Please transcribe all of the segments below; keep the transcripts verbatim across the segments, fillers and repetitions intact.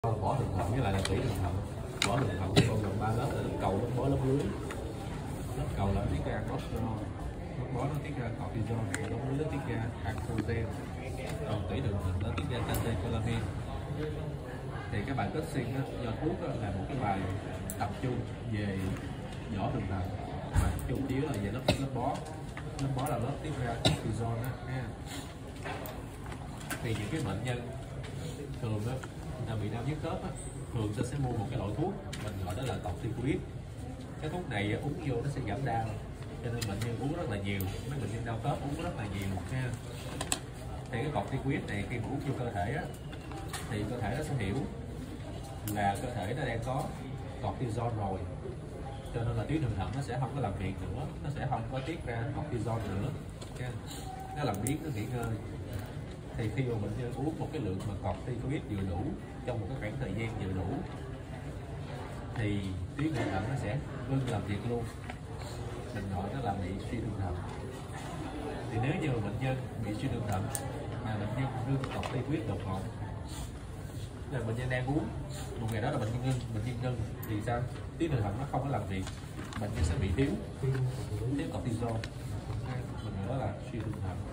Vỏ đường thận với lại là tủy đường thận. Vỏ đường thận gồm gồm ba lớp là lớp cầu, lớp bó, lớp dưới. Lớp cầu là tiết ra cholesterol, lớp bó nó tiết ra cortisol, lớp dưới nó tiết ra androgen, còn tủy đường thận nó tiết ra catecholamine. Thì các bài kết sinh do thuốc đó, là một cái bài tập trung về vỏ đường thận mà chủ yếu là về lớp lớp bó. Lớp bó là lớp tiết ra cortisol đó ha. Thì những cái bệnh nhân thường đó người ta bị đau nhức khớp á, thường ta sẽ mua một cái loại thuốc mình gọi đó là corticoid. Cái thuốc này uống vô nó sẽ giảm đau, cho nên bệnh nhân uống rất là nhiều. Mấy bệnh nhân đau khớp uống rất là nhiều ha. Thì cái corticoid này khi mà uống vô cơ thể á, thì cơ thể nó sẽ hiểu là cơ thể nó đang có cortisol rồi, cho nên là tuyến đường thận nó sẽ không có làm việc nữa, nó sẽ không có tiết ra cortisol nữa ha. Nó làm biến, nó nghỉ ngơi. Thì khi mà bệnh nhân uống một cái lượng mà corticoid vừa đủ trong một cái khoảng thời gian vừa đủ thì tuyến đường thận nó sẽ ngưng làm việc luôn, mình gọi nó là bị suy đường thận. Thì nếu như bệnh nhân bị suy đường thận mà bệnh nhân ngưng corticoid đột ngột, là bệnh nhân đang uống một ngày đó là bệnh nhân ngưng, bệnh nhân ngưng thì sao? Tuyến đường thận nó không có làm việc, bệnh nhân sẽ bị thiếu thiếu cortisol, mình gọi đó là suy đường thận.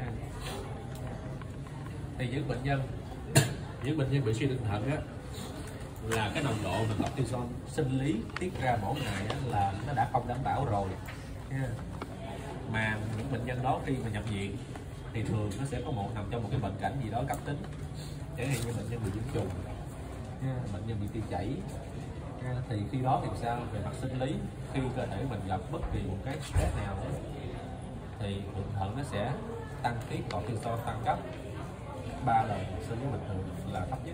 Thì những bệnh nhân những bệnh nhân bị suy đường thận á, là cái nồng độ mà cortisol sinh lý tiết ra mỗi ngày á, là nó đã không đảm bảo rồi ha. Mà những bệnh nhân đó khi mà nhập viện thì thường nó sẽ có một nằm trong một cái bệnh cảnh gì đó cấp tính, chẳng hạn như bệnh nhân bị nhiễm trùng, bệnh nhân bị tiêu chảy. Thì khi đó thì sao? Về mặt sinh lý, khi cơ thể mình gặp bất kỳ một cái stress nào đó, thì đường thận nó sẽ tăng tiết cortisol tăng cấp ba lần so với bình thường là thấp nhất.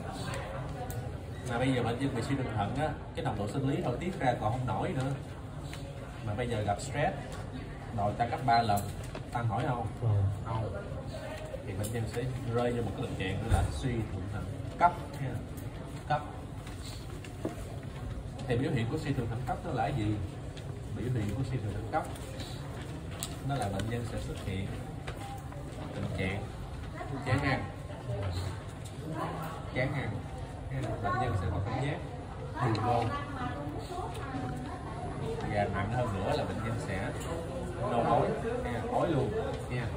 Mà bây giờ bệnh nhân bị suy đường thận á, cái nồng độ sinh lý thôi tiết ra còn không nổi nữa, mà bây giờ gặp stress rồi tăng gấp ba lần, tăng nổi không? Không. Thì bệnh nhân sẽ rơi vào một cái tình trạng là suy thượng thận cấp ha. Cấp. Thì biểu hiện của suy thượng thận cấp nó là cái gì? Biểu hiện của suy thượng thận cấp nó là bệnh nhân sẽ xuất hiện tình trạng chán ăn, chán ăn, bệnh nhân sẽ có cảm giác buồn nôn, và nặng hơn nữa là bệnh nhân sẽ nôn ói, ói luôn nha.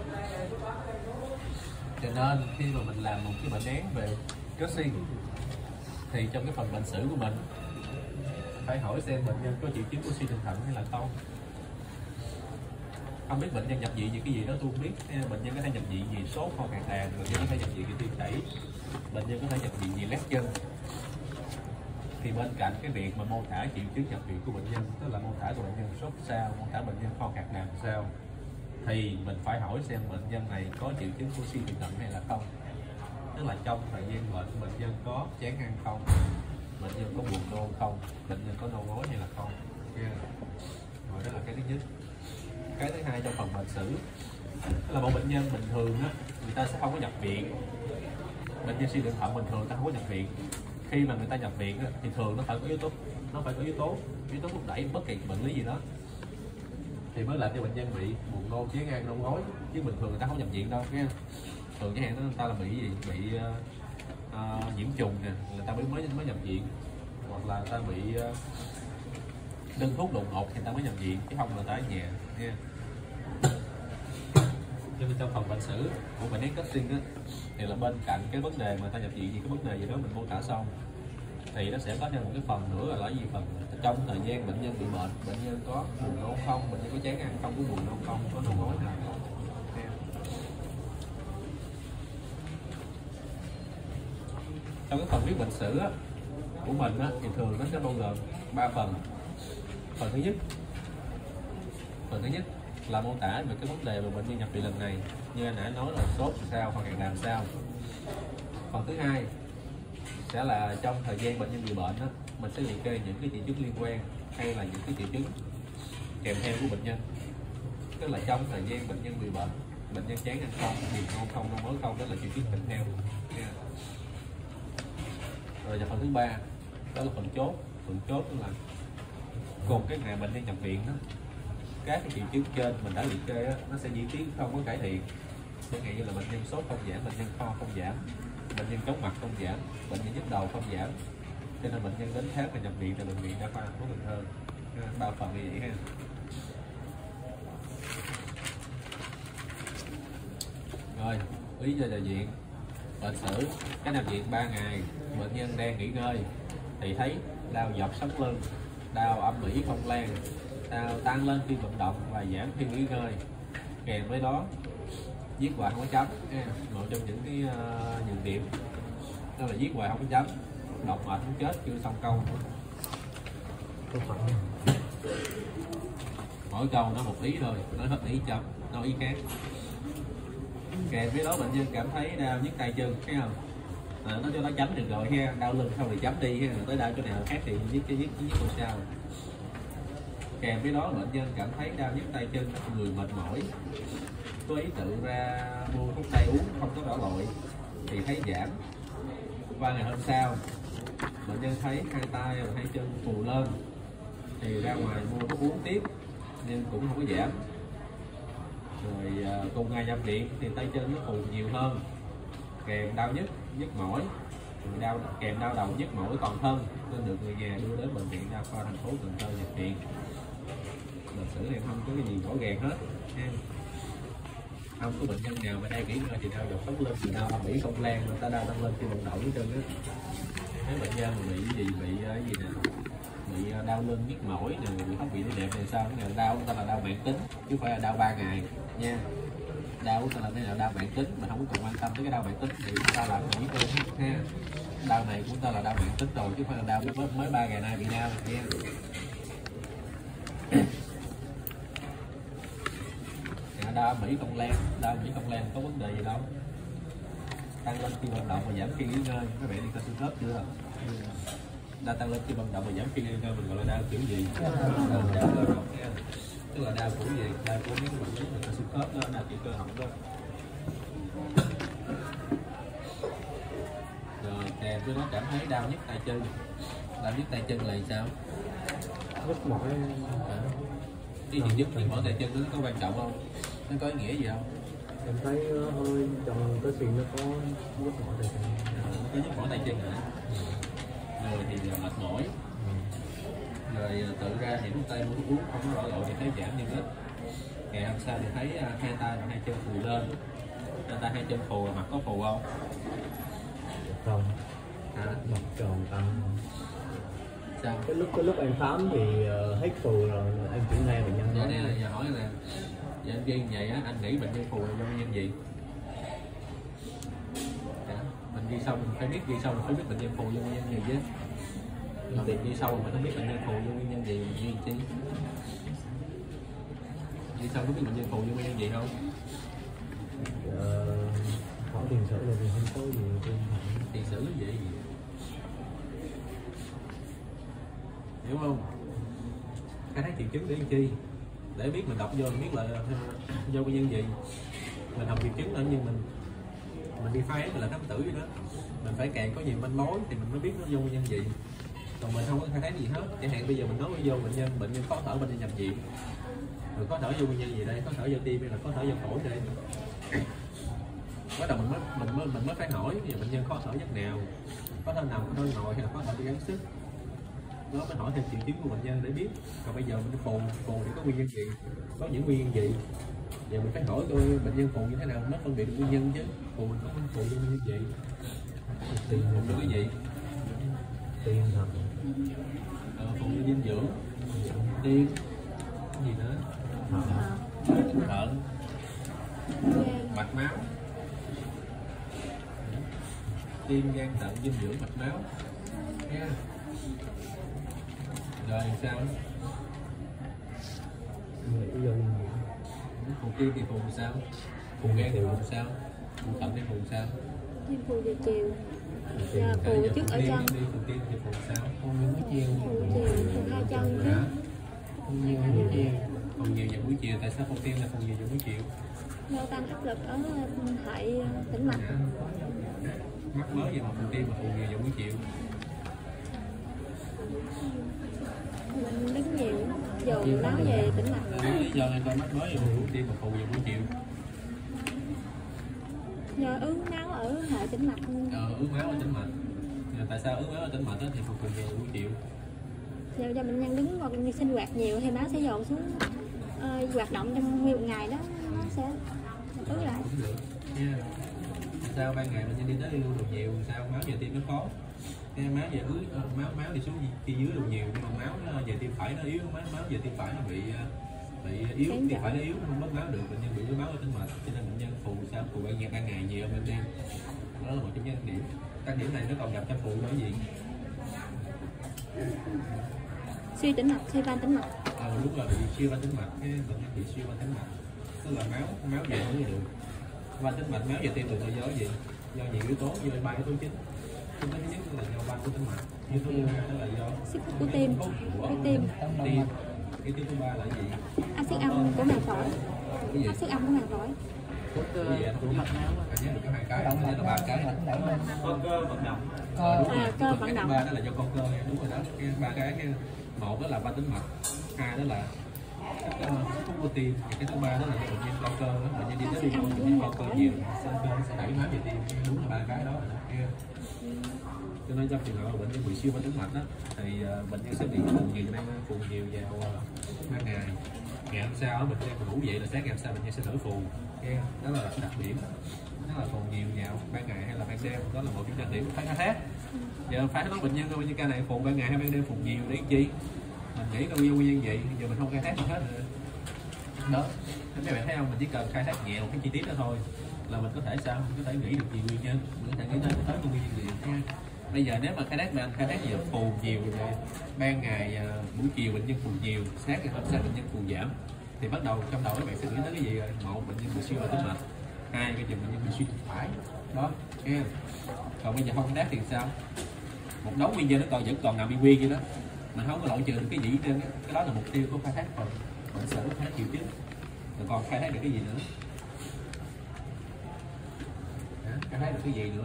Cho nên khi mà mình làm một cái bệnh án về kết sinh thì trong cái phần bệnh sử của mình phải hỏi xem bệnh nhân có triệu chứng của suy đường thận hay là không. Không biết bệnh nhân nhập viện vì cái gì đó tôi không biết. Bệnh nhân có thể nhập viện vì sốt, ho khạc đàn, bệnh nhân có thể nhập viện vì tiêu chảy, bệnh nhân có thể nhập viện vì lét chân. Thì bên cạnh cái việc mà mô tả triệu chứng nhập viện của bệnh nhân, tức là mô tả của bệnh nhân sốt sao, mô tả bệnh nhân ho khạc đàn sao, thì mình phải hỏi xem bệnh nhân này có triệu chứng của suy đường thận hay là không. Tức là trong thời gian bệnh bệnh nhân có chán ăn không, bệnh nhân có buồn nôn không, bệnh nhân có nôn ói hay là không. Yeah. Rồi đó là cái thứ nhất. Cái thứ hai trong phần bệnh sử là một bệnh nhân bình thường á, người ta sẽ không có nhập viện. Bệnh nhân suy đường thận bình thường ta không có nhập viện. Khi mà người ta nhập viện á, thì thường nó phải có yếu tố, nó phải có yếu tố yếu tố thúc đẩy bất kỳ bệnh lý gì đó thì mới làm cho bệnh nhân bị buồn nôn, chán ăn, nôn ói. Chứ bình thường người ta không nhập viện đâu nha. Thường chẳng hạn người ta là bị gì, bị uh, uh, nhiễm trùng nè, người ta mới mới mới nhập viện, hoặc là người ta bị uh, đơn thuốc đột ngột thì người ta mới nhập viện, chứ không là ta ở nhà nha. Cho nên trong phần bệnh sử của bệnh án kết sinh á, thì là bên cạnh cái vấn đề mà ta nhập viện vì cái vấn đề gì đó mình mô tả xong, thì nó sẽ có thêm một cái phần nữa là cái gì? Phần trong thời gian bệnh nhân bị bệnh, bệnh nhân có buồn nôn không, bệnh nhân có chán ăn không, có buồn nôn không, có nôn ói nào không. Trong cái phần viết bệnh sử á, của mình á, thì thường nó sẽ bao gồm ba phần. Phần thứ nhất phần thứ nhất là mô tả về cái vấn đề mà bệnh nhân nhập viện lần này, như anh nãy nói là sốt sao hoặc là làm sao. Phần thứ hai sẽ là trong thời gian bệnh nhân bị bệnh đó, mình sẽ liệt kê những cái triệu chứng liên quan hay là những cái triệu chứng kèm theo của bệnh nhân. Tức là trong thời gian bệnh nhân bị bệnh, bệnh nhân chán ăn không, buồn nôn không, nôn ói không, đó là triệu chứng kèm theo. Rồi và phần thứ ba đó là phần chốt. Phần chốt là cùng cái ngày bệnh nhân nhập viện đó, các cái triệu chứng trên mình đã liệt kê đó, nó sẽ diễn tiến không có cải thiện. Chẳng hạn như là bệnh nhân sốt không giảm, bệnh nhân ho không giảm, bệnh nhân chóng mặt không giảm, bệnh nhân nhức đầu không giảm, cho nên bệnh nhân đến khám và nhập viện tại bệnh viện Đa khoa thành phố Cần Thơ. Bao phần như vậy ha. Rồi, ý cho đại diện bệnh sử cái nằm viện ba ngày, bệnh nhân đang nghỉ ngơi thì thấy đau dọc sống lưng, đau âm ỉ không lan, đau tăng lên khi vận động và giảm khi nghỉ ngơi, kèm với đó viết hoài không có chấm ha. Một trong những cái uh, nhược điểm đó là viết hoài không có chấm, đọc mệt không chết chưa xong câu. Mỗi câu nó một ý thôi, nói hết ý chấm, nói ý khác. Kèm với đó bệnh nhân cảm thấy đau nhức tay chân, thấy không? À, nó cho nó chấm được rồi ha, đau lưng không thì chấm đi ha, tới đau chỗ nào khác thì viết cái viết viết câu sau. Kèm với đó bệnh nhân cảm thấy đau nhức tay chân, người mệt mỏi, có ý tự ra mua thuốc tây uống không có rõ lội thì thấy giảm. Qua ngày hôm sau bệnh nhân thấy hai tay và hai chân phù lên thì ra ngoài mua thuốc uống tiếp nhưng cũng không có giảm. Rồi à, cùng ngày nhập viện thì tay chân nó phù nhiều hơn, kèm đau nhức, nhức mỏi, đau kèm đau đầu nhức mỏi toàn thân nên được người nhà đưa đến bệnh viện Đa khoa thành phố Cần Thơ nhập viện. Lịch sử này không có cái gì rõ ràng hết ha. Không có bệnh nhân nào mà đang nghỉ ngơi thì đau dọc sống lưng, thì đau âm ỉ không lan, người ta đau tăng lên khi vận động hết trơn á. Nếu bệnh nhân mà bị gì bị cái gì nè, bị đau lưng nhức mỏi nè, bị thoát vị đĩa đẹp này sao, cái này đau ta là đau mãn tính chứ không phải là đau ba ngày nha. Đau ta là cái nào đau mãn tính, mà không có cần quan tâm tới cái đau mãn tính thì ta làm nghỉ luôn ha. Đau này của ta là đau mãn tính rồi chứ không phải là đau mới mới ba ngày nay bị đau nha. Đau Mỹ không lan, đau Mỹ không lan có vấn đề gì đâu, tăng lên khi vận động và giảm khi nghỉ ngơi. Các bạn đi coi xương khớp chưa? Đau tăng lên khi vận động và giảm khi nghỉ ngơi mình gọi là đau kiểu gì? Đau cơ học nha, tức là đau của gì? Đau của mấy cái bệnh lý người ta xương khớp đó, đau chỉ cơ học đó. Rồi kèm với nó cảm thấy đau nhức tay chân, đau nhức tay chân là sao? Nhức mỏi. Cái gì nhức nhức mỏi tay chân nó có quan trọng không? Nó có ý nghĩa gì không? Em thấy hơi trong cái xuyên nó có nhức mỏi tay chân. Có nhức mỏi tay chân hả? Rồi thì mệt mỏi. Rồi tự ra thì thuốc tây mua thuốc uống không có rõ lội thì thấy giảm nhưng ít. Ngày hôm sau thì thấy hai tay và hai chân phù lên. Hai tay hai chân phù, mặt có phù không? Không. Hả? Mặt tròn tăng. Sao? Cái lúc cái lúc em khám thì uh, hết phù rồi, em chuyển ngay bệnh nhân. Vậy nè, giờ hỏi nè. Vậy anh ghi vậy á, anh nghĩ bệnh nhân phù là do nguyên nhân gì? Dạ. Mình ghi xong mình phải biết, ghi xong mình phải biết bệnh nhân phù do nguyên nhân gì chứ. Mà mình ghi sâu mình không biết bệnh nhân phù do nguyên nhân gì mình ghi chi? Ghi xong có biết bệnh nhân phù do nguyên nhân gì không? Ờ, hỏi tiền sử là thì không có gì trên tiền sử vậy gì? Hiểu không? Khai thác triệu chứng để làm chi? Để biết mình đọc vô mình biết là do nguyên nhân gì. Mình học triệu chứng nữa nhưng mình mình đi phá mình là thám tử vậy đó, mình phải càng có nhiều manh mối thì mình mới biết nó do nguyên nhân gì. Còn mình không có khai thác gì hết. Chẳng hạn bây giờ mình nói vô bệnh nhân bệnh nhân khó thở, bệnh nhân nhập viện, rồi khó thở do nguyên nhân gì đây? Khó thở do tim hay là khó thở do phổi đây? Bắt đầu mình mới mình mới mình mới phải hỏi bây giờ bệnh nhân khó thở giấc nào, khó thở nằm, khó thở ngồi hay là khó thở bị gắng sức, nó mới hỏi thêm triệu chứng của bệnh nhân để biết. Còn bây giờ mình phù phù thì có nguyên nhân gì, có những nguyên nhân gì, giờ mình phải hỏi coi bệnh nhân phù như thế nào mới phân biệt được nguyên nhân chứ. Phù mình có phù do nguyên nhân gì, tiền phù được cái gì, tiền thật, ờ, phù do dinh dưỡng, tiên gì nữa, thận, mạch máu, tim gan thận dinh dưỡng mạch máu nha. Rồi sao? nghĩ do Phù tim thì phù sao? Phù gan thì phù sao? Phù thận thì phù sao? Tim phù về chiều. Dạ, Dạ, phù trước ở chân. Đi phù tim thì phù sao? không những cái chiều, Phù chiều, phù hai chân chứ. không nhiều những cái chiều. Phù nhiều vào buổi chiều, tại sao phù tim là phù nhiều vào buổi chiều? Do tăng áp lực ở hệ tĩnh mạch. Dạ. Mắc mới gì mà phù tim mà phù nhiều vào buổi chiều? Mình đứng nhiều, dồn nói về tĩnh mạch. Lý do người ta mắc mới vào phù tim mà phù vào buổi chiều? Do ứ náu ở hệ tĩnh mạch. Ờ, ứ máu ở tĩnh mạch. Tại sao ứ máu ở tĩnh mạch thì phục hồi nhiều buổi chiều. Do, do bệnh nhân đứng hoặc như sinh hoạt nhiều thì máu sẽ dồn xuống, uh, hoạt động trong nguyên một ngày đó nó sẽ ứ lại. Cũng được. Yeah. Sao ban ngày bệnh nhân đi tới lưu đồ nhiều, sao máu về tim nó khó. Cái máu về ứ uh, máu máu đi xuống phía dưới đồ nhiều, nhưng mà máu nó về tim phải nó yếu, máu máu về tim phải nó bị bị yếu, tim phải nó yếu, không mất máu được, bệnh nhân bị yếu máu ở tĩnh mạch, cho nên bệnh nhân phù sao phù ban ngày ban ngày nhiều ban đêm. Đó là một trong những điểm. Các điểm này nó còn gặp trong phù đó gì? Suy tĩnh mạch, suy van tĩnh mạch. Ờ đúng rồi, bị suy van tĩnh mạch, cái bệnh nhân bị suy van tĩnh mạch, tức là máu máu về không được. Van tĩnh mạch máu về tim thường là do gì? Do nhiều yếu tố, do ba yếu tố chính. Yếu tố thứ nhất là do van của tĩnh mạch, yếu tố thứ hai đó là do sức hút của tim, của tim. Tim. Cái thứ ba là gì? Axit âm của màng phổi. Axit âm của màng phổi. Cái gì của mạch máu. Anh nhớ được có hai cái, anh nhớ là ba cái. Con cơ vận động. Ờ, đúng à, rồi. cơ vận động. Cái ba đó là do con cơ, đúng rồi đó. Cái ba cái, cái một đó là van tĩnh mạch, hai đó là sức hút của tim, cái thứ ba đó là bệnh nhân con cơ đó, bệnh nhân đi tới đi con bệnh con cơ nhiều, sinh cơ sẽ đẩy máu về tim, đúng là ba cái đó rồi đó. Cho nên trong trường hợp bệnh nhân bị siêu van tĩnh mạch đó, thì uh, bệnh nhân sẽ bị phù nhiều đang phù nhiều vào uh, ban ngày. Ngày hôm sau bệnh nhân ngủ dậy là sáng ngày hôm sau bệnh nhân sẽ thở phù. Okay. Đó là đặc điểm, đó là phù nhiều vào ban ngày hay là ban đêm, đó là một trong đặc điểm phải khai thác. Giờ phải nói bệnh nhân coi như ca này phù ban ngày hay ban đêm phù nhiều để chi? Mình nghĩ đâu nguyên nhân vậy, giờ mình không khai thác gì hết rồi. Đó, các bạn thấy không, mình chỉ cần khai thác nhẹ một cái chi tiết đó thôi là mình có thể sao, mình có thể nghĩ được gì nguyên nhân, mình có thể nghĩ đến tới nguyên nhân gì nha. Bây giờ nếu mà khai thác bạn khai thác nhiều phù nhiều rồi, ban ngày buổi chiều bệnh nhân phù nhiều, sáng ngày hôm sau bệnh nhân phù giảm, thì bắt đầu trong đầu các bạn sẽ nghĩ tới cái gì rồi? Một, bệnh nhân bị suy van tĩnh mạch, hai, cái bệnh nhân bị suy phải đó nha. Còn bây giờ không khai thác thì sao? Một đống nguyên nhân nó còn vẫn còn nằm y nguyên vậy đó, mình không có loại trừ được cái gì trên cái, cái đó là mục tiêu của khai thác phần bệnh sử khai thác triệu chứng, rồi còn khai thác được cái gì nữa? Đó, khai thác được cái gì nữa?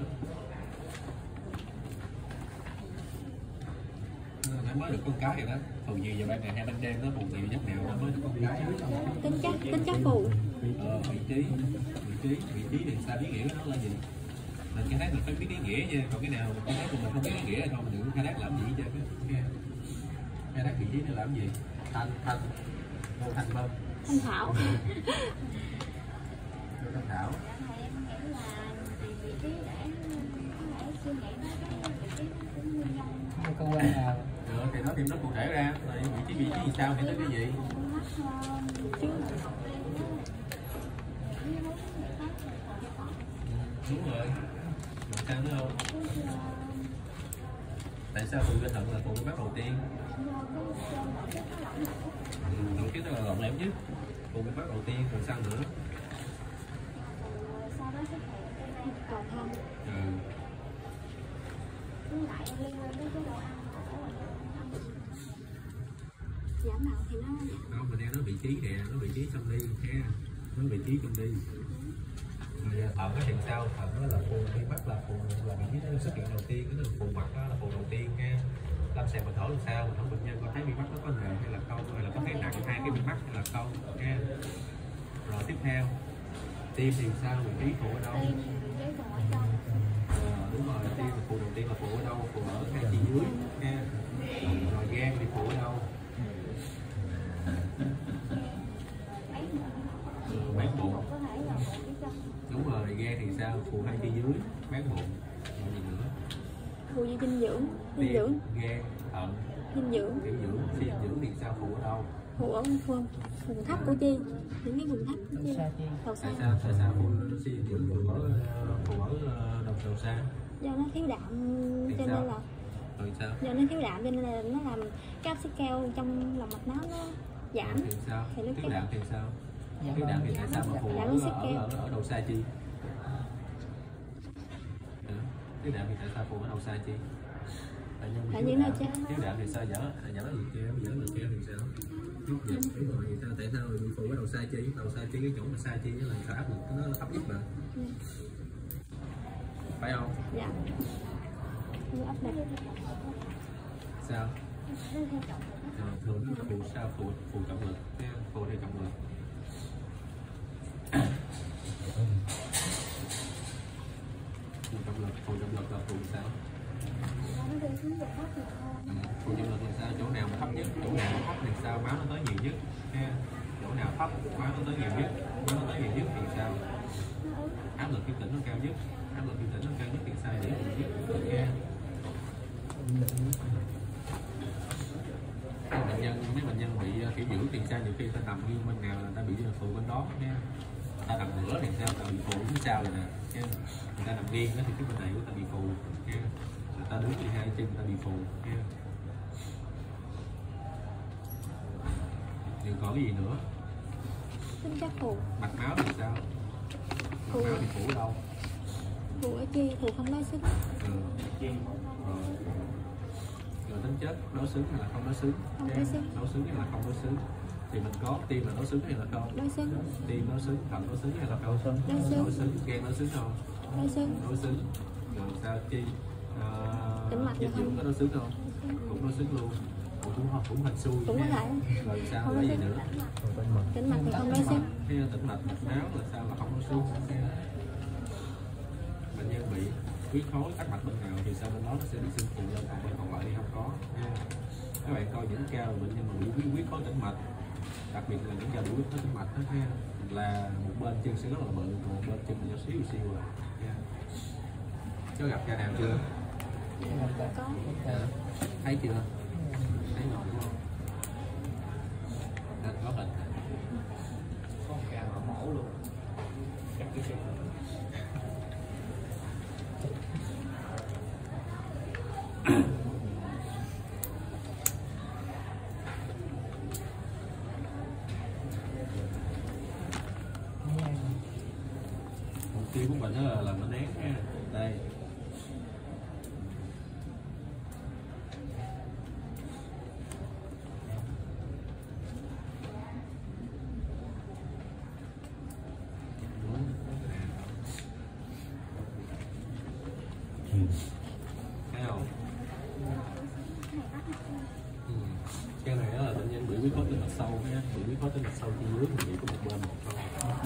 Nó mới được con cái rồi đó, phù nhiều vào ban ngày hay ban đêm nó phù nhiều nhất nào nó mới được con cái. Tính chất, tính chất phù. Ờ, vị trí, vị trí, vị trí thì sao, ý nghĩa của nó là gì? Mình khai thác mình phải biết ý nghĩa nha, còn cái nào mình khai thác của mình không biết ý nghĩa thôi mình đừng khai thác làm gì cho cái khai thác vị trí để làm gì? Thành, thành, vô thành vân. Thanh thảo. Thanh thảo. Cơ quan nào? Được, thì nói thêm nó cụ thể ra, rồi vị trí vị trí gì sao thì tới cái gì? Đúng rồi. Rồi sao nữa không? Tại sao phù kinh thận là phù mắt đầu tiên? Ừ, đầu tiên là lộn lẻo nhất. Phù mắt đầu tiên, rồi sao nữa? Cầu thang. Ừ. Giảm nào thì nó Không, mình đang nói vị trí nè, nói vị trí trong đi ha, nói vị trí trong đi. Rồi thận cái hiện sau, thận đó là phù đi mắt là phù là vị trí nó xuất hiện đầu tiên, cái phù mặt đó là phù đầu tiên ha. Lâm sàng mình thở làm sao, mình thở bệnh nhân có thấy bị mắt nó có nề hay là không, hay là có thấy nặng hai cái bị mắt hay là không ha. Rồi tiếp theo tim thì sao, vị trí phù ở đâu? Ờ, đúng rồi, tim là phù đầu tiên là phù ở đâu, phù ở hai chi dưới ha. Rồi gan thì phù ở đâu? Bán bụng. Đúng rồi, gan thì sao, phù hai chi dưới, bán bụng. Rồi gì nữa? phù như dinh dưỡng, dinh dưỡng, gan, thận, dinh dưỡng, dinh dưỡng, dinh dưỡng thì sao, phù ở đâu? phù ở vùng vùng thấp của chi, những cái vùng thấp của chi, đầu xa. Tại sao tại sao phù dinh dưỡng phù ở phù ở đầu đầu xa? Do nó thiếu đạm cho nên là rồi sao? Do nó thiếu đạm cho nên là nó làm cái axit keo trong lòng mạch máu nó giảm. Thì sao? Thì Thiếu đạm thì sao? Thiếu đạm thì tại sao mà phù ở, ở, ở, ở đầu xa chi? Thiếu đạm thì tại sao phù ở đầu xa chi? Tại vì nó chết. Thiếu đạm thì sao, dở dở gì keo, dở người keo thì sao? Thiếu đạm đúng rồi, thì sao tại sao mình phù ở đầu xa chi? Đầu xa chi cái chỗ mà xa chi nó là sao áp lực nó thấp nhất mà. Ừ. Phải không? Dạ. Nó áp lực. Sao? À, thường nó phù sao, phù phù trọng lực, phù theo trọng lực. Phù phù sao? Phù dương lực thì sao? Chỗ nào mà thấp nhất, chỗ nào mà thấp thì sao? Máu nó tới nhiều nhất ha. Chỗ nào thấp, máu nó tới nhiều nhất, máu nó tới nhiều nhất thì sao? Áp lực kim tĩnh nó cao nhất, áp lực kim tĩnh nó cao nhất thì sao? Để nhiều nhất ha. Bệnh nhân, mấy bệnh nhân bị kiểu giữ tiền sao, nhiều khi ta nằm nghiêng bên nào là ta bị phù bên đó nha. Ta nằm ngửa thì sao, ta bị phù phía sau rồi nè nha. Người ta nằm nghiêng thì cái bên này của ta bị phù nha. Người ta đứng thì hai chân người ta bị phù nha. Điều còn cái gì nữa? Tính chất phù. Mạch máu thì sao? Mạch máu thì phù ở đâu? Phù ở chi? Phù không đối xứng. Ừ. Rồi. Rồi tính chất đối xứng hay là không đối xứng? Không đối xứng. Đối xứng hay là không đối xứng? Thì mình có tim là đối xứng hay là không? Đối xứng. Tim đối xứng, thận đối xứng hay là không? Đối xứng. Đối xứng, gan đối xứng không? Đối xứng. Đối xứng. Rồi sao chi? À, Tĩnh mạch là không? có đối xứng không? Cũng đối xứng luôn. Cũng cũng hình xui. Cũng có thể. Rồi sao? Không Là đối gì xứng. nữa? Tĩnh mạch thì không đối xứng. Cái tĩnh mạch, mạch máu là sao là không đối xứng? Bệnh nhân bị huyết khối tắc mạch bên nào thì sao bên đó nó sẽ bị sưng phù lên, còn bên còn lại thì không có nha. Các bạn coi những ca bệnh nhân mà bị huyết huyết khối tĩnh mạch, đặc biệt là những ca bị huyết khối tĩnh mạch đó ha, là một bên chân sẽ rất là bự, còn một bên chân thì nó xíu xíu rồi nha. Có gặp ca nào chưa? Có. À, thấy chưa? Thấy rồi đúng không? Nên có bệnh. Có ca mà mổ luôn. Chắc cái gì? Mục tiêu của mình đó là làm bệnh án nha. Đây. Thấy không? Ừ. Cái này đó là bệnh nhân bị huyết khối tĩnh mạch sâu nha, bị huyết khối tĩnh mạch sâu chi dưới thì bị có một bên một thôi.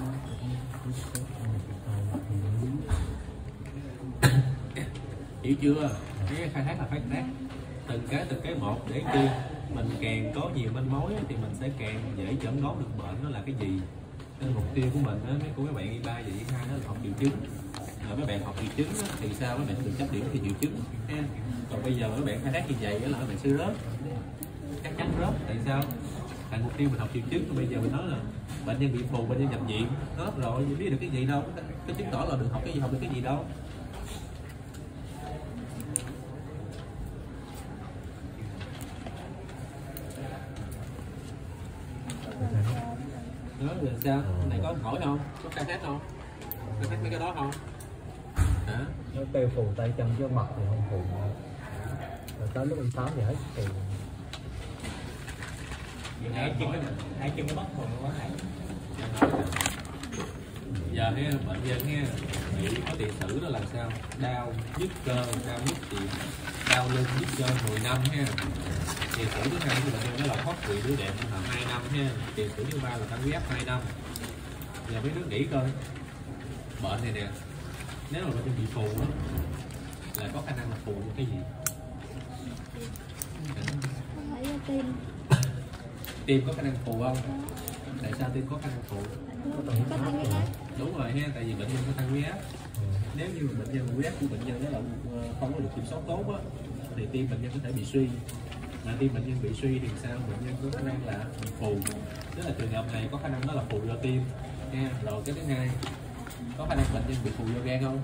Hiểu chưa? Cái khai thác là phát tác từng cái từng cái một, để khi mình càng có nhiều manh mối thì mình sẽ càng dễ chẩn đoán được bệnh nó là cái gì. Nên mục tiêu của mình đó, mấy cô các bạn y ba và y hai đó là học triệu chứng. Rồi mấy bạn học triệu chứng đó, thì sao mấy bạn được chấp điểm thì triệu chứng ha. Còn bây giờ mấy bạn khai thác như vậy đó là các bạn sẽ rớt, chắc chắn rớt. Tại sao? Tại mục tiêu mình học triệu chứng, bây giờ mình nói là bệnh nhân bị phù, bệnh nhân nhập viện hết rồi, biết được cái gì đâu, cái chứng tỏ là được học cái gì, học được cái gì đâu. Đó rồi sao? Cái này có hỏi không? Có khai thác không? Khai thác mấy cái đó không? Hả? Nó kêu phù tay chân chứ mặt thì không phù. Rồi tới lúc anh tám thì hết phù. Hai chân cái hai chân cái bất thường quá này. Giờ nghe bệnh nhân nghe bị có tiền sử đó là sao? Đau, nhức cơ, đau nhức gì? Đau lưng, nhức cơ mười năm ha. Tiền sử thứ hai của bệnh nhân đó là thoát vị đứa đẹp là hai năm ha. Tiền sử thứ ba là tăng huyết áp hai năm. Giờ mấy đứa nghĩ coi bệnh này nè, nếu mà bệnh nhân bị phù đó là có khả năng là phù với cái gì? Không phải do tim. Tim có khả năng phù không? Tại sao tim có khả năng phù? Có tăng huyết áp. Đúng rồi ha, tại vì bệnh nhân có tăng huyết áp. Nếu như bệnh nhân huyết áp của bệnh nhân đó là không có được kiểm soát tốt á, thì tim bệnh nhân có thể bị suy. Mà tim bệnh nhân bị suy thì sao? Bệnh nhân có khả năng là bị phù. Tức là trường hợp này có khả năng đó là phù do tim nha. Rồi cái thứ hai, có khả năng bệnh nhân bị phù do gan không?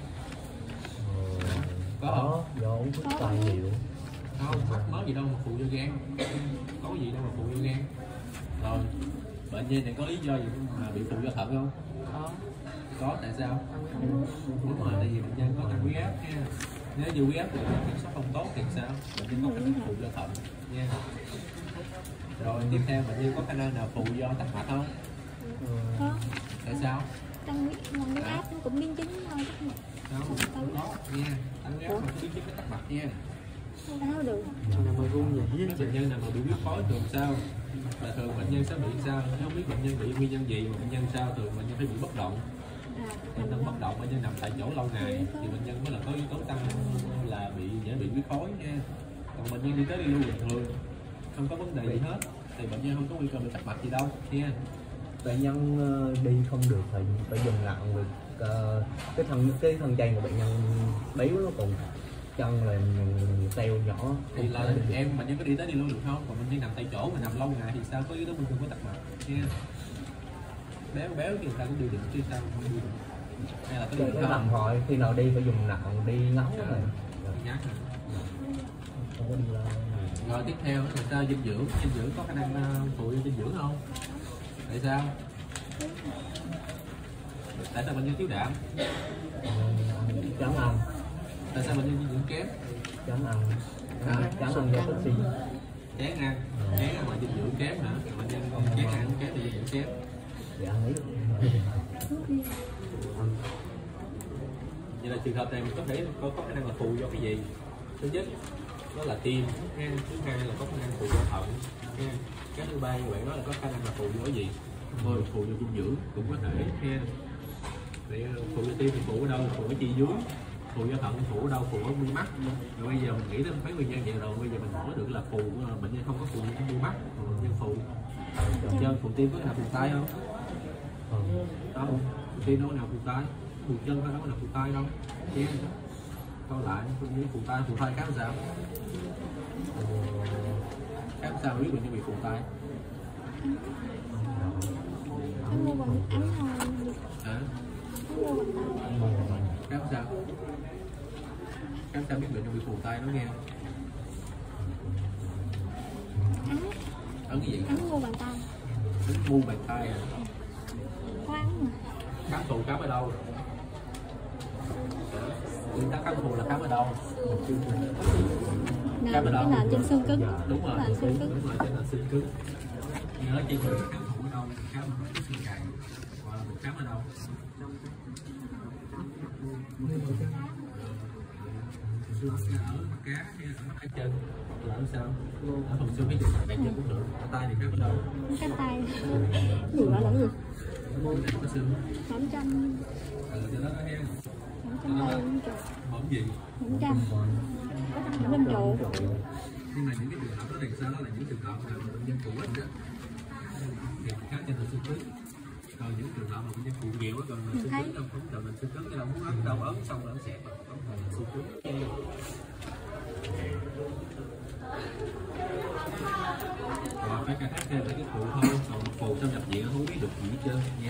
Có không? Do uống thuốc tài nhiều. Không, không có gì đâu mà phù do gan. Có gì đâu mà phù do gan. Rồi bệnh nhân này có lý do gì mà bị phù do thận không? Có. Có, tại sao? Đúng rồi, tại vì bệnh nhân có tăng huyết áp nha. Nếu như huyết áp của bệnh nhân kiểm soát không tốt thì sao? Bệnh nhân có khả năng phù do thận nha. Rồi tiếp theo bệnh nhân có khả năng nào phù do tắc mạch không? Có. Tại sao? Tăng huyết huyết áp nó cũng biến chứng thôi. Không, không có nha. Tăng huyết áp mà có biến chứng tắc mạch nha. Không tháo được. Mấy bệnh nhân nào mà bị huyết khối thường sao? Là thường bệnh nhân sẽ bị sao? Nếu không biết bệnh nhân bị nguyên nhân gì mà bệnh nhân sao? Thường bệnh nhân phải bị bất động. À, Bệnh nhân bất động, bệnh nhân nằm tại chỗ lâu ngày thì bệnh nhân mới là có yếu tố tăng là bị dễ bị huyết khối nha. Còn bệnh nhân đi tới đi lưu bình thường, không có vấn đề gì hết thì bệnh nhân không có nguy cơ bị tắc mạch gì đâu nha. Bệnh nhân ờ, đi không được phải phải dùng nặng vì ờ, cái thân cái thân chân của bệnh nhân béo nó còn chân là teo nhỏ. Thì là em bệnh nhân có đi tới đi lưu được không? Còn bệnh nhân nằm tại chỗ mà nằm lâu ngày thì sao có yếu tố nguy cơ có tắc mạch nha. Béo béo thì người ta cũng đi được chứ sao không đi được. Hay là có đi Cái được cái nằm không? hỏi khi nào đi phải dùng nặng đi ngắn này. Nhát rồi. Không có đi lâu. Rồi tiếp theo người ta dinh dưỡng, dinh dưỡng có khả năng uh, phụ cho dinh dưỡng không? Tại sao? Tại sao bệnh nhân thiếu đạm? Chán ăn, Tại sao bệnh nhân dinh dưỡng kém? chán ăn, Hả? chán ăn do vaccine. Chán ăn, chán ăn mà dinh dưỡng kém hả? Bệnh nhân chán ăn kém thì dinh dưỡng kém. Dạ ăn ít. Vậy là trường hợp này mình có thể có, có khả năng là phù do cái gì? Thứ nhất đó là tim, nha. Thứ hai là có khả năng phù do thận, nha. Cái thứ ba như bạn nói là có khả năng là phù do cái gì? Thôi phù do dinh dưỡng cũng có thể nha. Vậy phù do tim thì phù ở đâu? Phù ở chi dưới. Phù do thận phù ở đâu? Phù ở mi mắt. Rồi bây giờ mình nghĩ đến mấy nguyên nhân vậy rồi, bây giờ mình hỏi được là phù bệnh nhân không có phù ở mi mắt, còn bệnh nhân phù chân phù tim có nào phù tay không? Đâu, phù tim đâu có nào phù tay, phù chân đâu có nào phù tay đâu. Yeah. Câu lại, những phù tay, phù tay khám sao? Khám sao biết bệnh nhân bị phù tay? Anh mua bằng anh Hả? anh mua bằng tay. Khám sao? Khám sao biết bệnh nhân bị phù tay nói nghe? Ấn Ấn cái gì? ấn mua bằng tay. Ấn mu bàn tay à? Khoan mà. Khám phù khám ở đâu? Người ta khám phù là khám ở đâu? Nè, Khám ở đâu? cái nền trên xương cứng. Đúng rồi, Nền xương cứng. đúng rồi, trên là xương cứng. Nhớ chỉ người khám phù ở đâu? Khám ở cái xương cày. Hoặc là mình khám ở đâu? Xương ở mắt cá hay ở mắt cá chân? Hoặc là ở sao? Ở phần xương cái chân, bàn chân cũng được. Ở tay thì khám ở đâu? Cái tay. Gì gọi là cái gì? Cái xương. Hõm trăm. Ừ, cho nó nghe. Hõm trăm đây. Hổm gì? Hõm trăm. Hõm trăm trụ. Nhưng mà những cái trường hợp đó thì sao, đó là những trường hợp nào mà bệnh nhân phụ ít á thì khám trên là xương cứng. Còn những trường hợp mà bệnh nhân phụ nhiều á, còn xương cứng đâu không cần mình xương cứng cái đâu muốn ấn đâu ấn xong rồi ấn xẹp rồi ấn là xương cứng. Rồi phải khai thác thêm cái phụ thôi, còn phụ trong nhập viện không biết được gì hết trơn nha.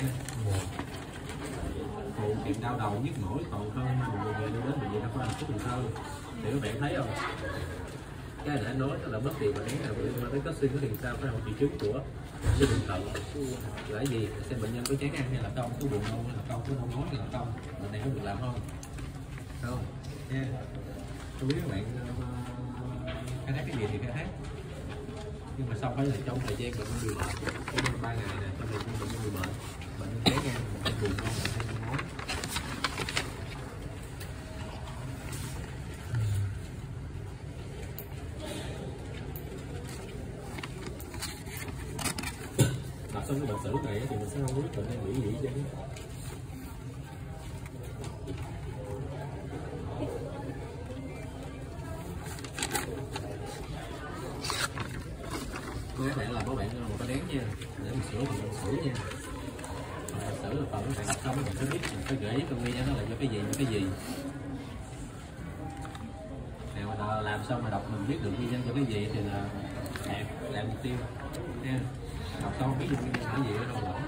Phụ chuyện đau đầu nhức mỏi còn không mà mọi người đi đến bệnh viện đa khoa Phúc Cần Thơ thì các bạn thấy không? Cái đã nói là bất kỳ bệnh nào liên quan tới có xuyên có tiền sao phải không triệu chứng của suy thận thận là cái gì, xem bệnh nhân có chán ăn hay là không, có buồn nôn hay là không, có nôn nói hay là không, bệnh này có được làm không? Không nha. Tôi biết các bạn khai thác cái gì thì khai thác, nhưng mà xong phải là trong thời gian bệnh nhân điều bệnh, trong ba ngày này trong thời gian bệnh nhân điều bệnh, bệnh nhân chán ăn, bệnh buồn nôn, bệnh nhân nói. Xong cái bệnh sử này thì mình sẽ không biết bệnh đang bị gì chứ. Các bạn làm các bạn một cái đén nha để mình sửa bệnh sử nha. Bệnh sử là phần các bạn đọc xong các bạn sẽ biết mình phải gợi ý con nguyên nhân nó là do cái gì do cái gì. Nào mà làm xong mà đọc mình biết được nguyên nhân do cái gì thì là đạt đạt mục tiêu nha. Đọc xong biết được nguyên nhân cái gì ở đâu nữa.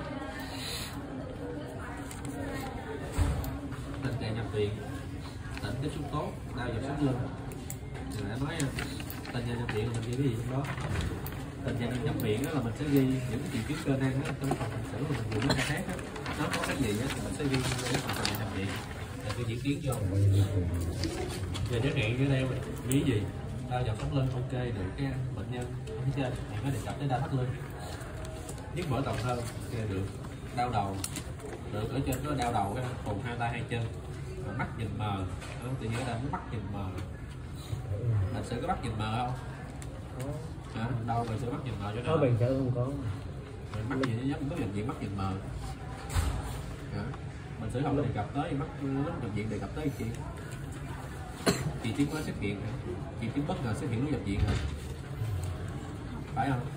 Tình trạng nhập viện, tỉnh tiếp xúc tốt, đau dập sống lưng. Mình đã nói tình trạng nhập viện là mình ghi cái gì trong đó. Tình trạng nhập viện đó là mình sẽ ghi những triệu chứng cơ năng đó trong phần hành xử mà mình vừa mới khai thác đó. Nó có cái gì đó thì mình sẽ ghi để phần tình trạng nhập viện là cái diễn tiến vô. Về chẳng hạn cái đây mình ghi gì? Đau dập sống lưng ok được cái bệnh nhân ở trên bạn có đề cập tới đau thắt lưng. Nhức mỏi toàn thân ok được. Đau đầu được, ở trên có đau đầu cái phù hai tay hai chân. Còn mắt nhìn mờ, tự nhiên ở đây mắt nhìn mờ. Mình sẽ có mắt nhìn mờ không? Hả? Đâu mình sẽ mắt nhìn mờ cho nó. Có bệnh sẽ không có. Mắt gì giống có bệnh gì mắt nhìn mờ. Hả? Mình sẽ không đề cập tới mắc lúc nhập viện đề cập tới chuyện chị chứng mới xuất hiện, chị chứng bất ngờ xuất hiện lúc nhập viện rồi, phải không?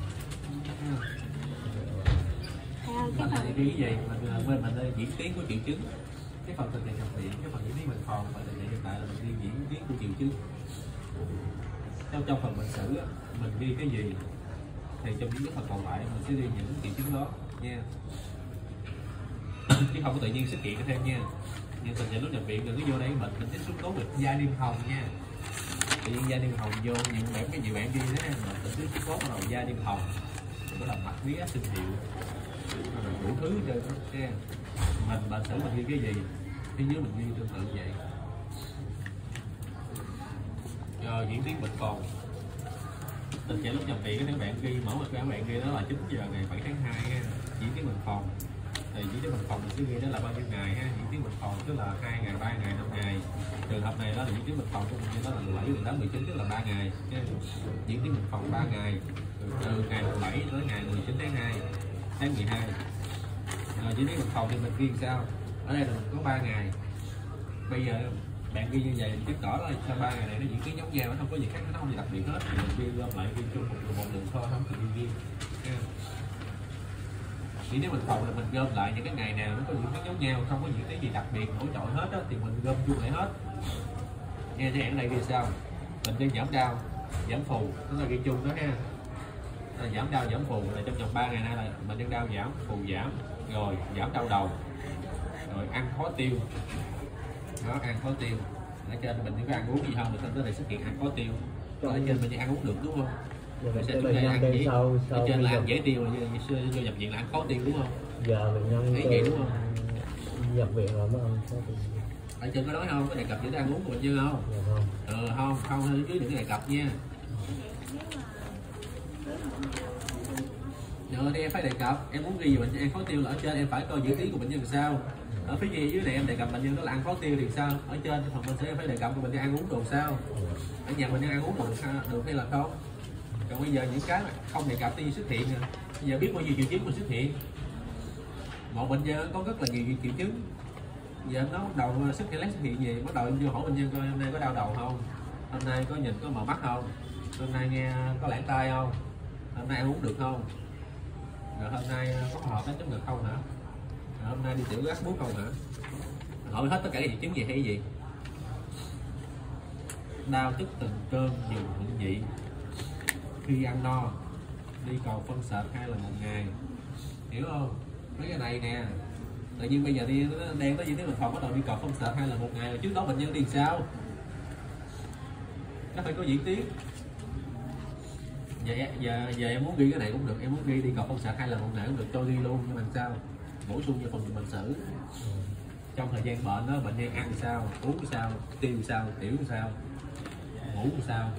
À, cái Mình phần thì cái gì mình quên mình đây diễn tiến của triệu chứng, cái phần thực hiện nhập viện, cái phần diễn tiến mình còn, phần thực hiện hiện tại là mình ghi diễn tiến của triệu chứng. Trong trong phần bệnh sử mình ghi cái gì thì trong những cái phần còn lại mình sẽ ghi những triệu chứng đó nha, chứ không có tự nhiên xuất hiện thêm nha. Nhưng tình trạng lúc nhập viện đừng có vô đây bệnh mình tiếp xúc tốt được da niêm hồng nha, tự nhiên da niêm hồng vô nhiều bạn cái nhiều bạn ghi thế mà tự tiếp xúc tốt bắt đầu da niêm hồng, rồi bắt đầu mặt mía sinh hiệu, rồi đủ thứ chơi đó nha. Mình bệnh sử mình ghi cái gì phía dưới mình ghi tương tự vậy. Rồi diễn tiến bệnh còn, tình trạng lúc nhập viện các bạn ghi mẫu các bạn ghi đó là chín giờ ngày bảy tháng hai ha, diễn tiến bệnh còn. Thì diễn tiến bệnh phòng mình sẽ ghi đó là bao nhiêu ngày ha, diễn tiến bệnh phòng tức là hai ngày, ba ngày, năm ngày. Trường hợp này đó là diễn tiến bệnh phòng của mình đó là mười bảy, mười tám, mười chín tức là ba ngày nha. Diễn tiến bệnh phòng ba ngày, từ ngày mười bảy tới ngày mười chín tháng hai, tháng mười hai. Rồi diễn tiến bệnh phòng thì mình ghi sao? Ở đây là mình có ba ngày. Bây giờ bạn ghi như vậy chứng tỏ là sau ba ngày này nó diễn tiến giống nhau, nó không có gì khác, nó không gì đặc biệt hết. Thì mình ghi gom lại ghi chung một, một đường thôi, không cần ghi riêng. Chỉ nếu mình phòng là mình gom lại những cái ngày nào nó có diễn biến giống nhau, không có những cái gì đặc biệt nổi trội hết đó, thì mình gom chung lại hết. Nghe chẳng hạn đây vì sao? Mình đi giảm đau, giảm phù, nó là ghi chung đó ha. À, giảm đau, giảm phù là trong vòng ba ngày nay là mình đang đau giảm, phù giảm, rồi giảm đau đầu, rồi ăn khó tiêu, đó ăn khó tiêu. Ở trên mình có ăn uống gì không? Mình tới đây xuất hiện ăn khó tiêu. Ở trên mình ăn uống được đúng không? Giờ sẽ chúng ta ăn dễ, sau, sau trên là ăn dễ tiêu, như xưa vô nhập viện là ăn khó tiêu đúng không? Giờ bệnh nhân thấy vậy đúng không? Nhập viện là mới ăn khó tiêu. Ở trên có nói không? Có đề cập chữ ăn uống của bệnh nhân không? Dạ không. Ờ không, không ở dưới đừng có đề cập nha. Rồi thì em phải đề cập, em muốn ghi bệnh nhân ăn khó tiêu là ở trên em phải coi diễn tiến của bệnh nhân làm sao. Ở phía dưới này em đề cập bệnh nhân đó là ăn khó tiêu thì sao? Ở trên phần mình sẽ phải đề cập bệnh nhân ăn uống đồ sao? Ở nhà bệnh nhân ăn uống đồ được hay là không? Còn bây giờ những cái mà không đề cập thì xuất hiện rồi. Bây giờ biết bao nhiêu triệu chứng mà xuất hiện. Một bệnh nhân có rất là nhiều triệu chứng. Giờ nó bắt đầu xuất hiện, xuất hiện gì? Bắt đầu em vô hỏi bệnh nhân coi hôm nay có đau đầu không? Hôm nay có nhìn có mờ mắt không? Hôm nay nghe có lãng tai không? Hôm nay ăn uống được không? Rồi hôm nay có hợp đến chống ngực không hả? Rồi hôm nay đi tiểu gác bút không hả? Hỏi hết tất cả các triệu chứng gì hay gì? Đau tức từng cơn nhiều hữu vị. Khi ăn no, đi cầu phân sệt hai lần một ngày, hiểu không? Mấy cái này nè, tự nhiên bây giờ đi đang có gì thế mình phòng bắt đầu đi cầu phân sệt hai lần một ngày, rồi trước đó bệnh nhân đi sao? Nó phải có diễn tiến. Giờ, giờ, giờ em muốn ghi cái này cũng được, em muốn ghi đi cầu phân sệt hai lần một ngày cũng được, cho ghi luôn, nhưng mà sao? Bổ sung vào phần bệnh sử. Trong thời gian bệnh đó, bệnh nhân ăn sao, uống sao, tiêu sao, tiểu sao, ngủ sao.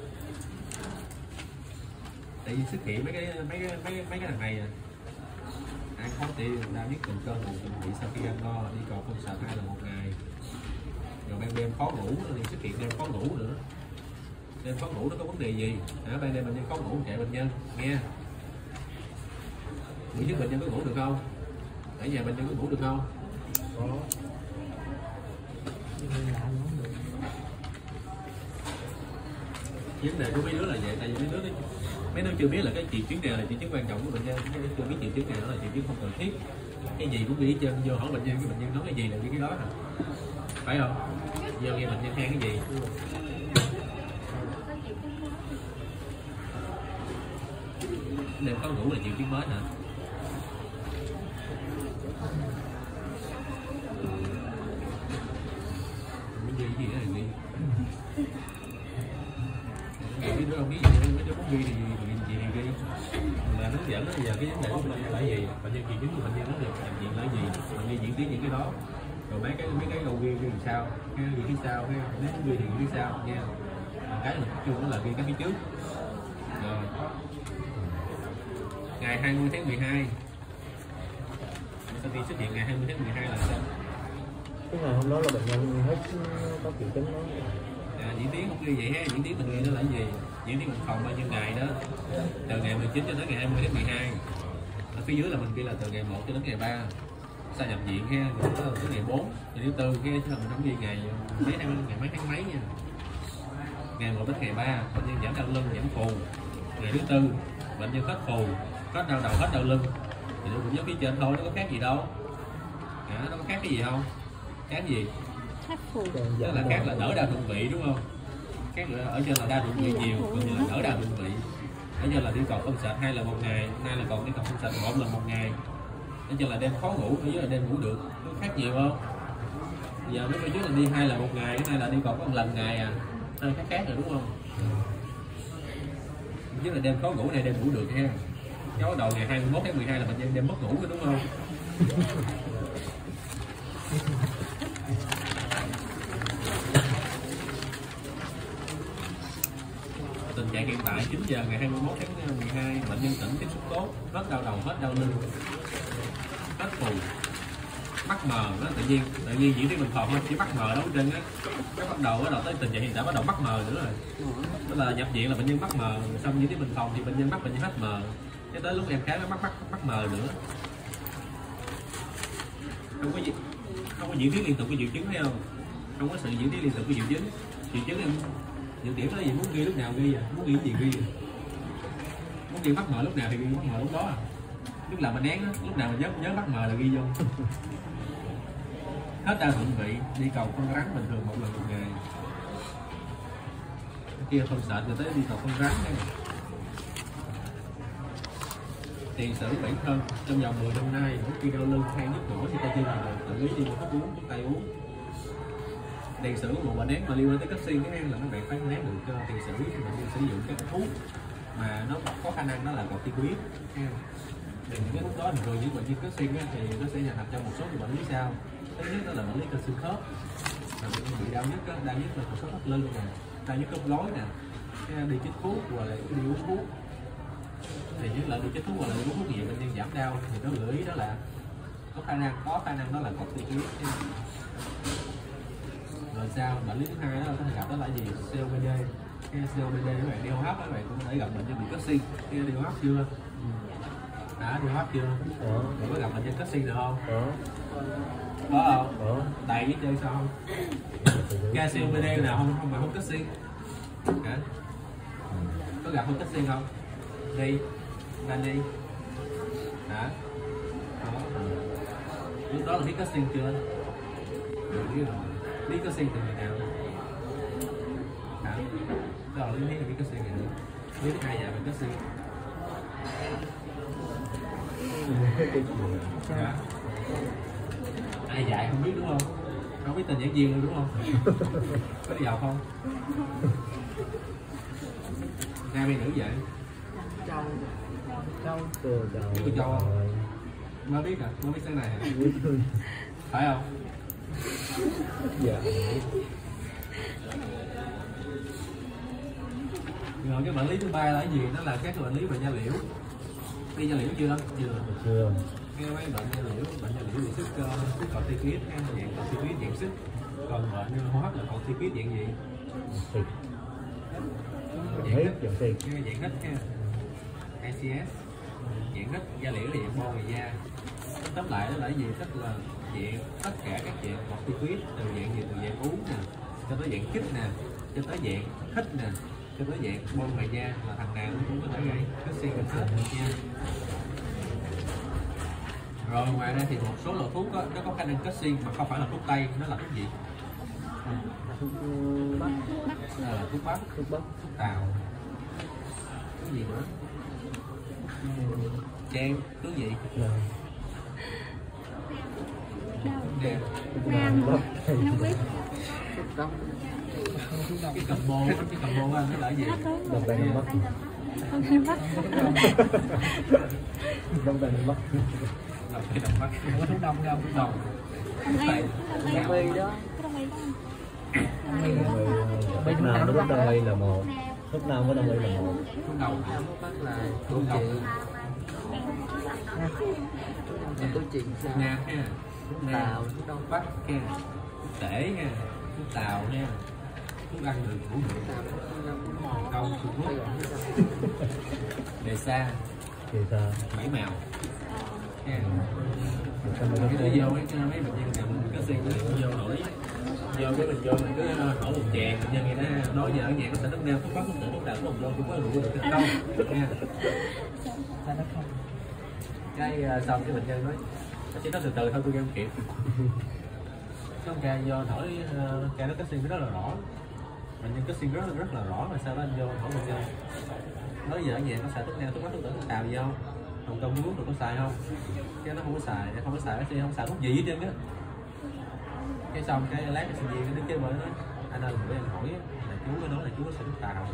Tại vì xuất hiện mấy cái mấy cái mấy cái, mấy cái thằng này à. Ăn khó tiêu, đau nhức từng cơn buồn từng vị sau khi ăn no, đi cầu phân sệt hai lần một ngày. Rồi ban đêm khó ngủ thì xuất hiện đêm khó ngủ nữa. Đêm khó ngủ nó có vấn đề gì? Hả? Ban đêm bệnh nhân khó ngủ chạy bệnh nhân nghe. Buổi trước bệnh nhân có ngủ được không? Ở nhà bệnh nhân có ngủ được không? Có. Vấn đề của mấy đứa là vậy, tại vì mấy đứa đó, mấy đứa chưa biết là cái triệu chứng nào là triệu chứng quan trọng của bệnh nhân, mấy đứa chưa biết triệu chứng nào là triệu chứng không cần thiết, cái gì cũng ghi hết trơn, vô hỏi bệnh nhân, cái bệnh nhân nói cái gì là ghi cái đó hả? Phải không? Vô nghe bệnh nhân khen cái gì? Đêm có ngủ là triệu chứng mới hả? Mấy ghi cái gì đó là ghi. Mấy đứa không biết gì, mấy đứa muốn ghi thì gì thì ghi. Là hướng dẫn đó, giờ cái vấn đề của bệnh nhân là gì? Bệnh nhân triệu chứng của bệnh nhân nó được nhập viện là gì? Bệnh nhân diễn tiến những cái đó. Rồi mấy cái mấy cái câu ghi ghi làm sao? Cái ghi phía sau, cái nếu ghi thì ghi phía sau nha. Cái mình chung đó là ghi cái phía trước. Rồi. Ngày hai mươi tháng mười hai. Sau khi xuất hiện ngày hai mươi tháng mười hai là sao? Cái ngày hôm đó là bệnh nhân hết có triệu chứng đó. À, diễn tiến không ghi vậy ha, diễn tiến mình ghi nó là cái gì? Diễn tiến mình phòng bao nhiêu ngày đó, từ ngày mười chín cho đến ngày hai mươi tháng mười hai. Ở phía dưới là mình ghi là từ ngày một cho đến ngày ba. Sao nhập viện ha, rồi tới ngày bốn, ngày thứ tư cái chứ là mình không ghi ngày mấy tháng ngày mấy tháng mấy nha. Ngày một đến ngày ba bệnh nhân giảm đau lưng, giảm phù. Ngày thứ tư bệnh nhân hết phù, hết đau đầu, hết đau lưng. Thì nó cũng giống phía trên thôi, nó có khác gì đâu. À, nó có khác cái gì không? Khác gì? Khác phù. Đó là khác là đỡ đau thượng vị đúng không? Khác là ở trên là đau thượng vị nhiều, còn như là đỡ đau thượng vị. Ở trên là đi cầu không sạch hai lần một ngày, nay là còn đi cầu không sạch một lần một ngày. Ở trên là đêm khó ngủ, ở dưới là đêm ngủ được, có khác nhiều không? Giờ mấy bữa trước là đi hai lần một ngày, cái nay là đi cầu có một lần ngày à, hơi khác khác rồi đúng không? Chứ là đêm khó ngủ, này đêm ngủ được ha. Cái đầu ngày hai mươi mốt tháng mười hai là bệnh nhân đêm mất ngủ rồi đúng không? Tình trạng hiện tại chín giờ ngày hai mươi mốt tháng mười hai, bệnh nhân tỉnh tiếp xúc tốt, hết đau đầu, hết đau lưng, hết phù, mắt mờ, nó tự nhiên tự nhiên diễn tiến bình thường thôi, chỉ mắt mờ đâu trên á, cái bắt đầu bắt đầu tới tình trạng hiện tại bắt đầu mắt mờ nữa rồi, đó là nhập viện là bệnh nhân mắt mờ, xong diễn tiến bình thường thì bệnh nhân mắt bệnh nhân hết mờ, cái tới lúc em khám nó mắt mắt mắt mờ nữa, không có gì, không có diễn tiến liên tục cái triệu chứng thấy không, không có sự diễn tiến liên tục cái triệu chứng, triệu chứng em những điểm đó gì muốn ghi lúc nào ghi à, muốn ghi cái gì ghi à. Muốn ghi mắt mờ lúc nào thì ghi mắt mờ lúc đó à. Lúc nào mình nén á, lúc nào mình nhớ nhớ mắt mờ là ghi vô. Hết đau thượng vị, đi cầu con rắn bình thường một lần một ngày. Cái kia không sợ rồi tới đi cầu con rắn đây. Tiền sử bản thân trong vòng mười năm nay mỗi khi đau lưng hay nhức mỏi thì ta chưa làm được, tự ý đi một thuốc uống, thuốc tây uống. Tiền sử một bệnh án mà liên quan tới các xuyên cái là nó bạn phải nén được tiền sử thì bệnh nhân sử dụng các thuốc mà nó có khả năng đó là corticoid. Thì những cái thuốc đó thường những bệnh nhân cất xuyên thì nó sẽ nhận thành trong một số bệnh lý sau. Thứ nhất đó là bệnh lý cơ xương khớp, là bệnh nhân bị đau nhức đau nhức là một số thắt lưng nè, đau nhức khớp gối nè, đi chích thuốc hoặc là đi uống thuốc. Thì những lần đi chích thuốc hoặc là đi uống thuốc nhiều bệnh nhân giảm đau thì nó gợi ý đó là có khả năng có khả năng đó là corticoid. Rồi sao bệnh lý thứ hai đó có thể gặp đó là gì? xê ô pê đê. Cái xê ô pê đê các bạn đi hô hấp các bạn cũng có thể gặp bệnh nhân bị cất xi. Cái đi hô hấp chưa? Đã đi hô hấp chưa? Có. Có gặp bệnh nhân cất xi được không? Có. Có không? Có. Đầy với chơi sao không? Cái xê ô pê đê nào không không mà không cất xi? Hả? Có gặp không cất xi không? Đi. Đang đi. Hả? Đó. Lúc đó là biết cất xi chưa? Được chứ rồi. Biết có xuyên từ ngày nào hả? Rồi lý biết là biết có xuyên ngày nữa. Biết hai giờ mình có xuyên hả? Ai dạy không biết đúng không? Không biết tình giảng viên luôn đúng không? Có đi học không? Nam hay nữ vậy? Châu Châu Cô Châu Biết cô Châu không? Mới biết à? Mới biết sáng này hả? Phải không? Dạ. Rồi cái bệnh lý thứ ba là cái gì? Đó là các bệnh lý về da liễu. Đi da liễu chưa? Chưa. Chưa. Cái mấy bệnh da liễu, bệnh da liễu thì sức sức corticoid, dạng corticoid dạng sức. Còn bệnh hô hấp là corticoid dạng gì? Thịt. Dạng hít, dạng thịt. Cái dạng hít ha. i xê ét. Dạng hít da liễu thì dạng bo ngoài da. Tóm lại đó là cái gì? Tức là dạng tất cả các dạng corticoid từ dạng gì, từ dạng uống nè cho tới dạng chích nè cho tới dạng hít nè cho tới dạng bôi ngoài da là thằng nào cũng có thể gây cất xi cẩn thận nha. Rồi ngoài ra thì một số loại thuốc đó, nó có khả năng cất xi mà không phải là thuốc tây, nó là thuốc gì? Thuốc bắc. Đó là thuốc bắc, Thuốc bắc. thuốc tàu, cái gì nữa? Trang, thuốc gì? Nè, Nam không biết. cái combo cái combo anh nó là gì? Đông Tây Nam Bắc. Đông Tây Bắc. Đông Tây Nam Bắc. Đông Tây Nam Bắc. Có thuốc đông không? Thuốc đông. Đông y. Đông y đó. Đông y đó. Thuốc nam nó Đông y là một. Thuốc nam với Đông y là một. Thuốc đầu. Thuốc bắc là Thuốc đầu. tôi chị Thuốc nam ha. Thuốc Tàu, thuốc đông bắc ha. Thuốc tể ha. Thuốc tàu nha. Thuốc ăn đường ngủ được. Công Trung Quốc. Đề xa. Đề xa. Bảy màu. nha. Cái lý do mấy mấy bệnh nhân nào mình có suy nghĩ vô nổi do cái mình vô mình cứ hỏi một chàng bệnh nhân gì đó nói giờ ở nhà nó sẽ nâng neo thuốc bắc thuốc tự thuốc nào thuốc vô cũng có đủ được cái không nha. Sao nó không? Cái uh, xong cái bệnh nhân nói nó chỉ nói từ từ thôi tôi nghe không kịp. Xong ca do hỏi uh, ca nó có xuyên rất là rõ, bệnh nhân có xuyên rất là rất là rõ, mà sau đó anh vô hỏi bệnh nhân nói giờ ở nhà có xài thuốc neo thuốc bắc thuốc tự thuốc tào gì không, hồng kông nước rồi có xài không, cái nó không có xài, không có xài cái không xài thuốc gì hết trơn á. Cái xong cái lát cái sinh viên nó đứng kế bên nói anh ơi bữa em hỏi là chú cái nói là chú có xài thuốc tào.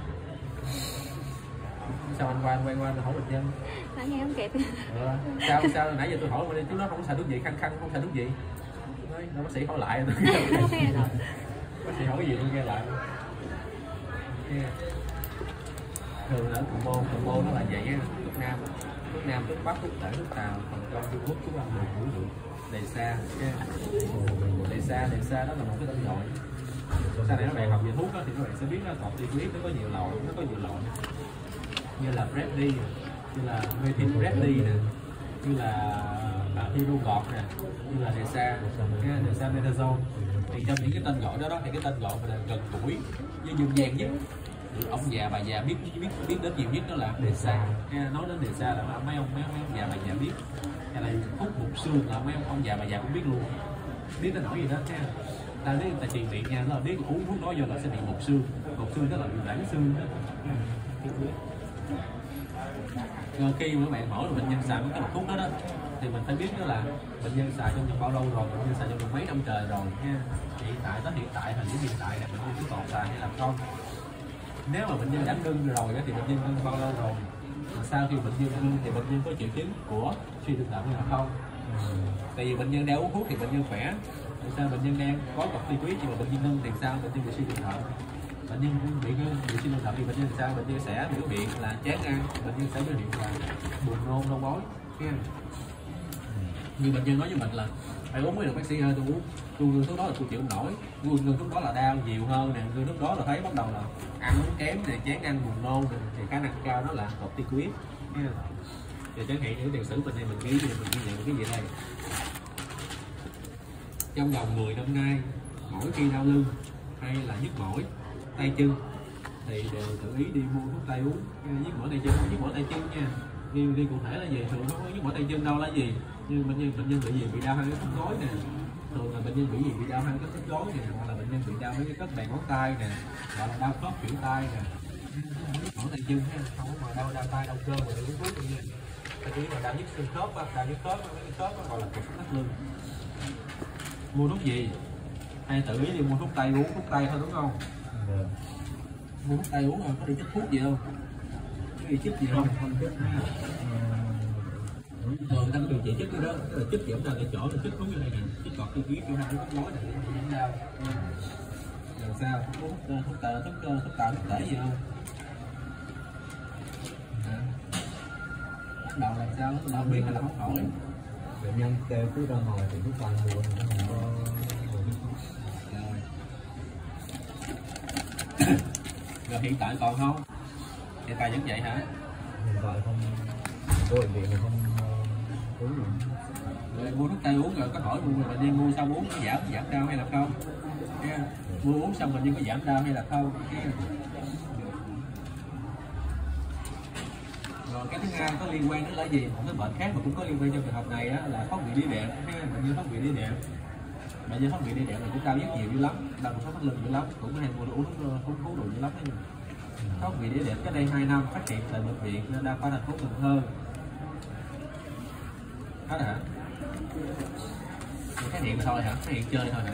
Sao anh qua quay qua hỏi bệnh nhân Nãy nghe không kịp. Ừ. sao sao nãy giờ tôi hỏi mà chú nó không xài thuốc gì, khăn khăn không xài thuốc gì, nói bác sĩ hỏi lại tôi bác sĩ hỏi gì tôi nghe lại. Yeah. Thường ở cụm môn cụm môn nó là vậy á, thuốc nam thuốc nam thuốc bắc thuốc tẩy thuốc tàu, còn trong Trung Quốc thuốc ăn mười mũi rượu đề xa. Đề xa đề xa đó là một cái tên gọi. Sau này các bạn học về thuốc đó, thì các bạn sẽ biết là corticoid nó có nhiều loại, nó có nhiều loại như là Brady, như là Methylbrady nè, như là Hirugot nè, như là Desa, Dexamethasone. Thì trong những cái tên gọi đó đó thì cái tên gọi mà là gần gũi với dân gian nhất, ông già bà già biết biết biết đến nhiều nhất đó là Desa. Nói đến Desa là mấy ông mấy ông, mấy ông già bà già biết, hay là thuốc bụng xương là mấy ông, ông già bà già cũng biết luôn, biết nó nổi gì đó ha. Ta biết ta truyền miệng nha, nó là biết uống thuốc đó vô là sẽ bị mục xương, mục xương đó là bị loãng xương đó. Rồi khi mà các bạn hỏi là bệnh nhân xài cái loại thuốc đó đó thì mình phải biết đó là bệnh nhân xài trong vòng bao lâu rồi, bệnh nhân xài trong vòng mấy năm trời rồi nha. Hiện tại tới hiện tại hình đến hiện tại là bệnh nhân cứ còn xài hay là không. Nếu mà bệnh nhân đã ngưng rồi thì bệnh nhân ngưng bao lâu rồi, mà sau khi bệnh nhân ngưng thì bệnh nhân có triệu chứng của suy thượng thận hay là không. Tại vì bệnh nhân đang uống thuốc thì bệnh nhân khỏe, tại sao bệnh nhân đang có corticoid nhưng mà bệnh nhân ngưng thì sao bệnh nhân bị suy thượng thận. Bệnh nhân bị bị suy thượng thận thì bệnh nhân sao bệnh nhân sẽ biểu hiện là chán ăn, bệnh nhân sẽ biểu hiện là buồn nôn đau bói nha. Như bệnh nhân nói với mình là phải uống mới được bác sĩ ơi, tôi uống tôi ngưng thuốc đó là tôi chịu không nổi, tôi ngưng thuốc đó là đau nhiều hơn nè, ngưng thuốc đó là thấy bắt đầu là ăn uống kém nè, chán ăn buồn nôn nè, thì khả năng cao đó là corticoid nha. Thì chẳng hạn những tiền sử bên này mình ghi thì mình ghi nhận cái gì đây, trong vòng mười năm nay mỗi khi đau lưng hay là nhức mỏi tay chân thì đều tự ý đi mua thuốc tây uống. Nhức mỏi tay chân, nhức mỏi tay chân nha, ghi ghi cụ thể là gì, thường nó có nhức mỏi tay chân đâu là gì, như bệnh nhân bệnh nhân bị gì bị đau hai cái khớp gối nè, thường là bệnh nhân bị gì bị đau hai cái khớp gối nè, hoặc là bệnh nhân bị đau mấy cái khớp bàn ngón tay nè, gọi là đau khớp khuỷu tay nè, nhức mỏi tay chân ha, không có mà đau đau tay đau cơ mà để uống thuốc như vậy. Chỉ là đau nhức xương khớp, đau nhức khớp, mấy cái khớp gọi là cục thắt lưng. Mua thuốc gì? Hay tự ý đi mua thuốc tây uống thuốc tây thôi đúng không? Yeah. Mua thuốc tây uống rồi có đi chích thuốc gì không? Có đi chích gì không? Không chích. Thường ta có điều trị chích cái đó, tức là chích giảm đau tại chỗ là chích thuốc như này nè, chích cọt tiêu ký cho hai cái khớp gối này giảm đau. Làm sao? Uống thuốc thuốc tây thuốc thuốc tây thuốc tẩy gì không? Bắt đầu làm sao? Bắt đầu biết hay là không hỏi? Bệnh nhân kêu cứ ra ngoài thì cứ toàn buồn, nó không có. Rồi hiện tại còn không? Hiện tại vẫn vậy hả? Hiện tại không, cô bệnh viện này không uống gì. Rồi mua thuốc tây uống rồi có hỏi mua bệnh nhân mua xong uống có giảm giảm đau hay là không? Yeah. Mua uống xong bệnh nhân có giảm đau hay là không? Yeah. Rồi cái thứ hai có liên quan đến là gì? Một cái bệnh khác mà cũng có liên quan trong trường hợp này á, là thoát vị đĩa đệm. Bệnh nhân thoát vị đĩa đệm, bệnh nhân thoát vị đĩa đệm là cũng đau rất nhiều dữ lắm, đau một số thắt lưng dữ lắm, cũng hay mua uống uống thuốc đồ dữ lắm đấy. Thoát vị đĩa đệm cách đây hai năm phát hiện tại bệnh viện đa khoa thành phố Cần Thơ. Hết hả? Phát hiện thôi hả? Phát hiện chơi thôi hả?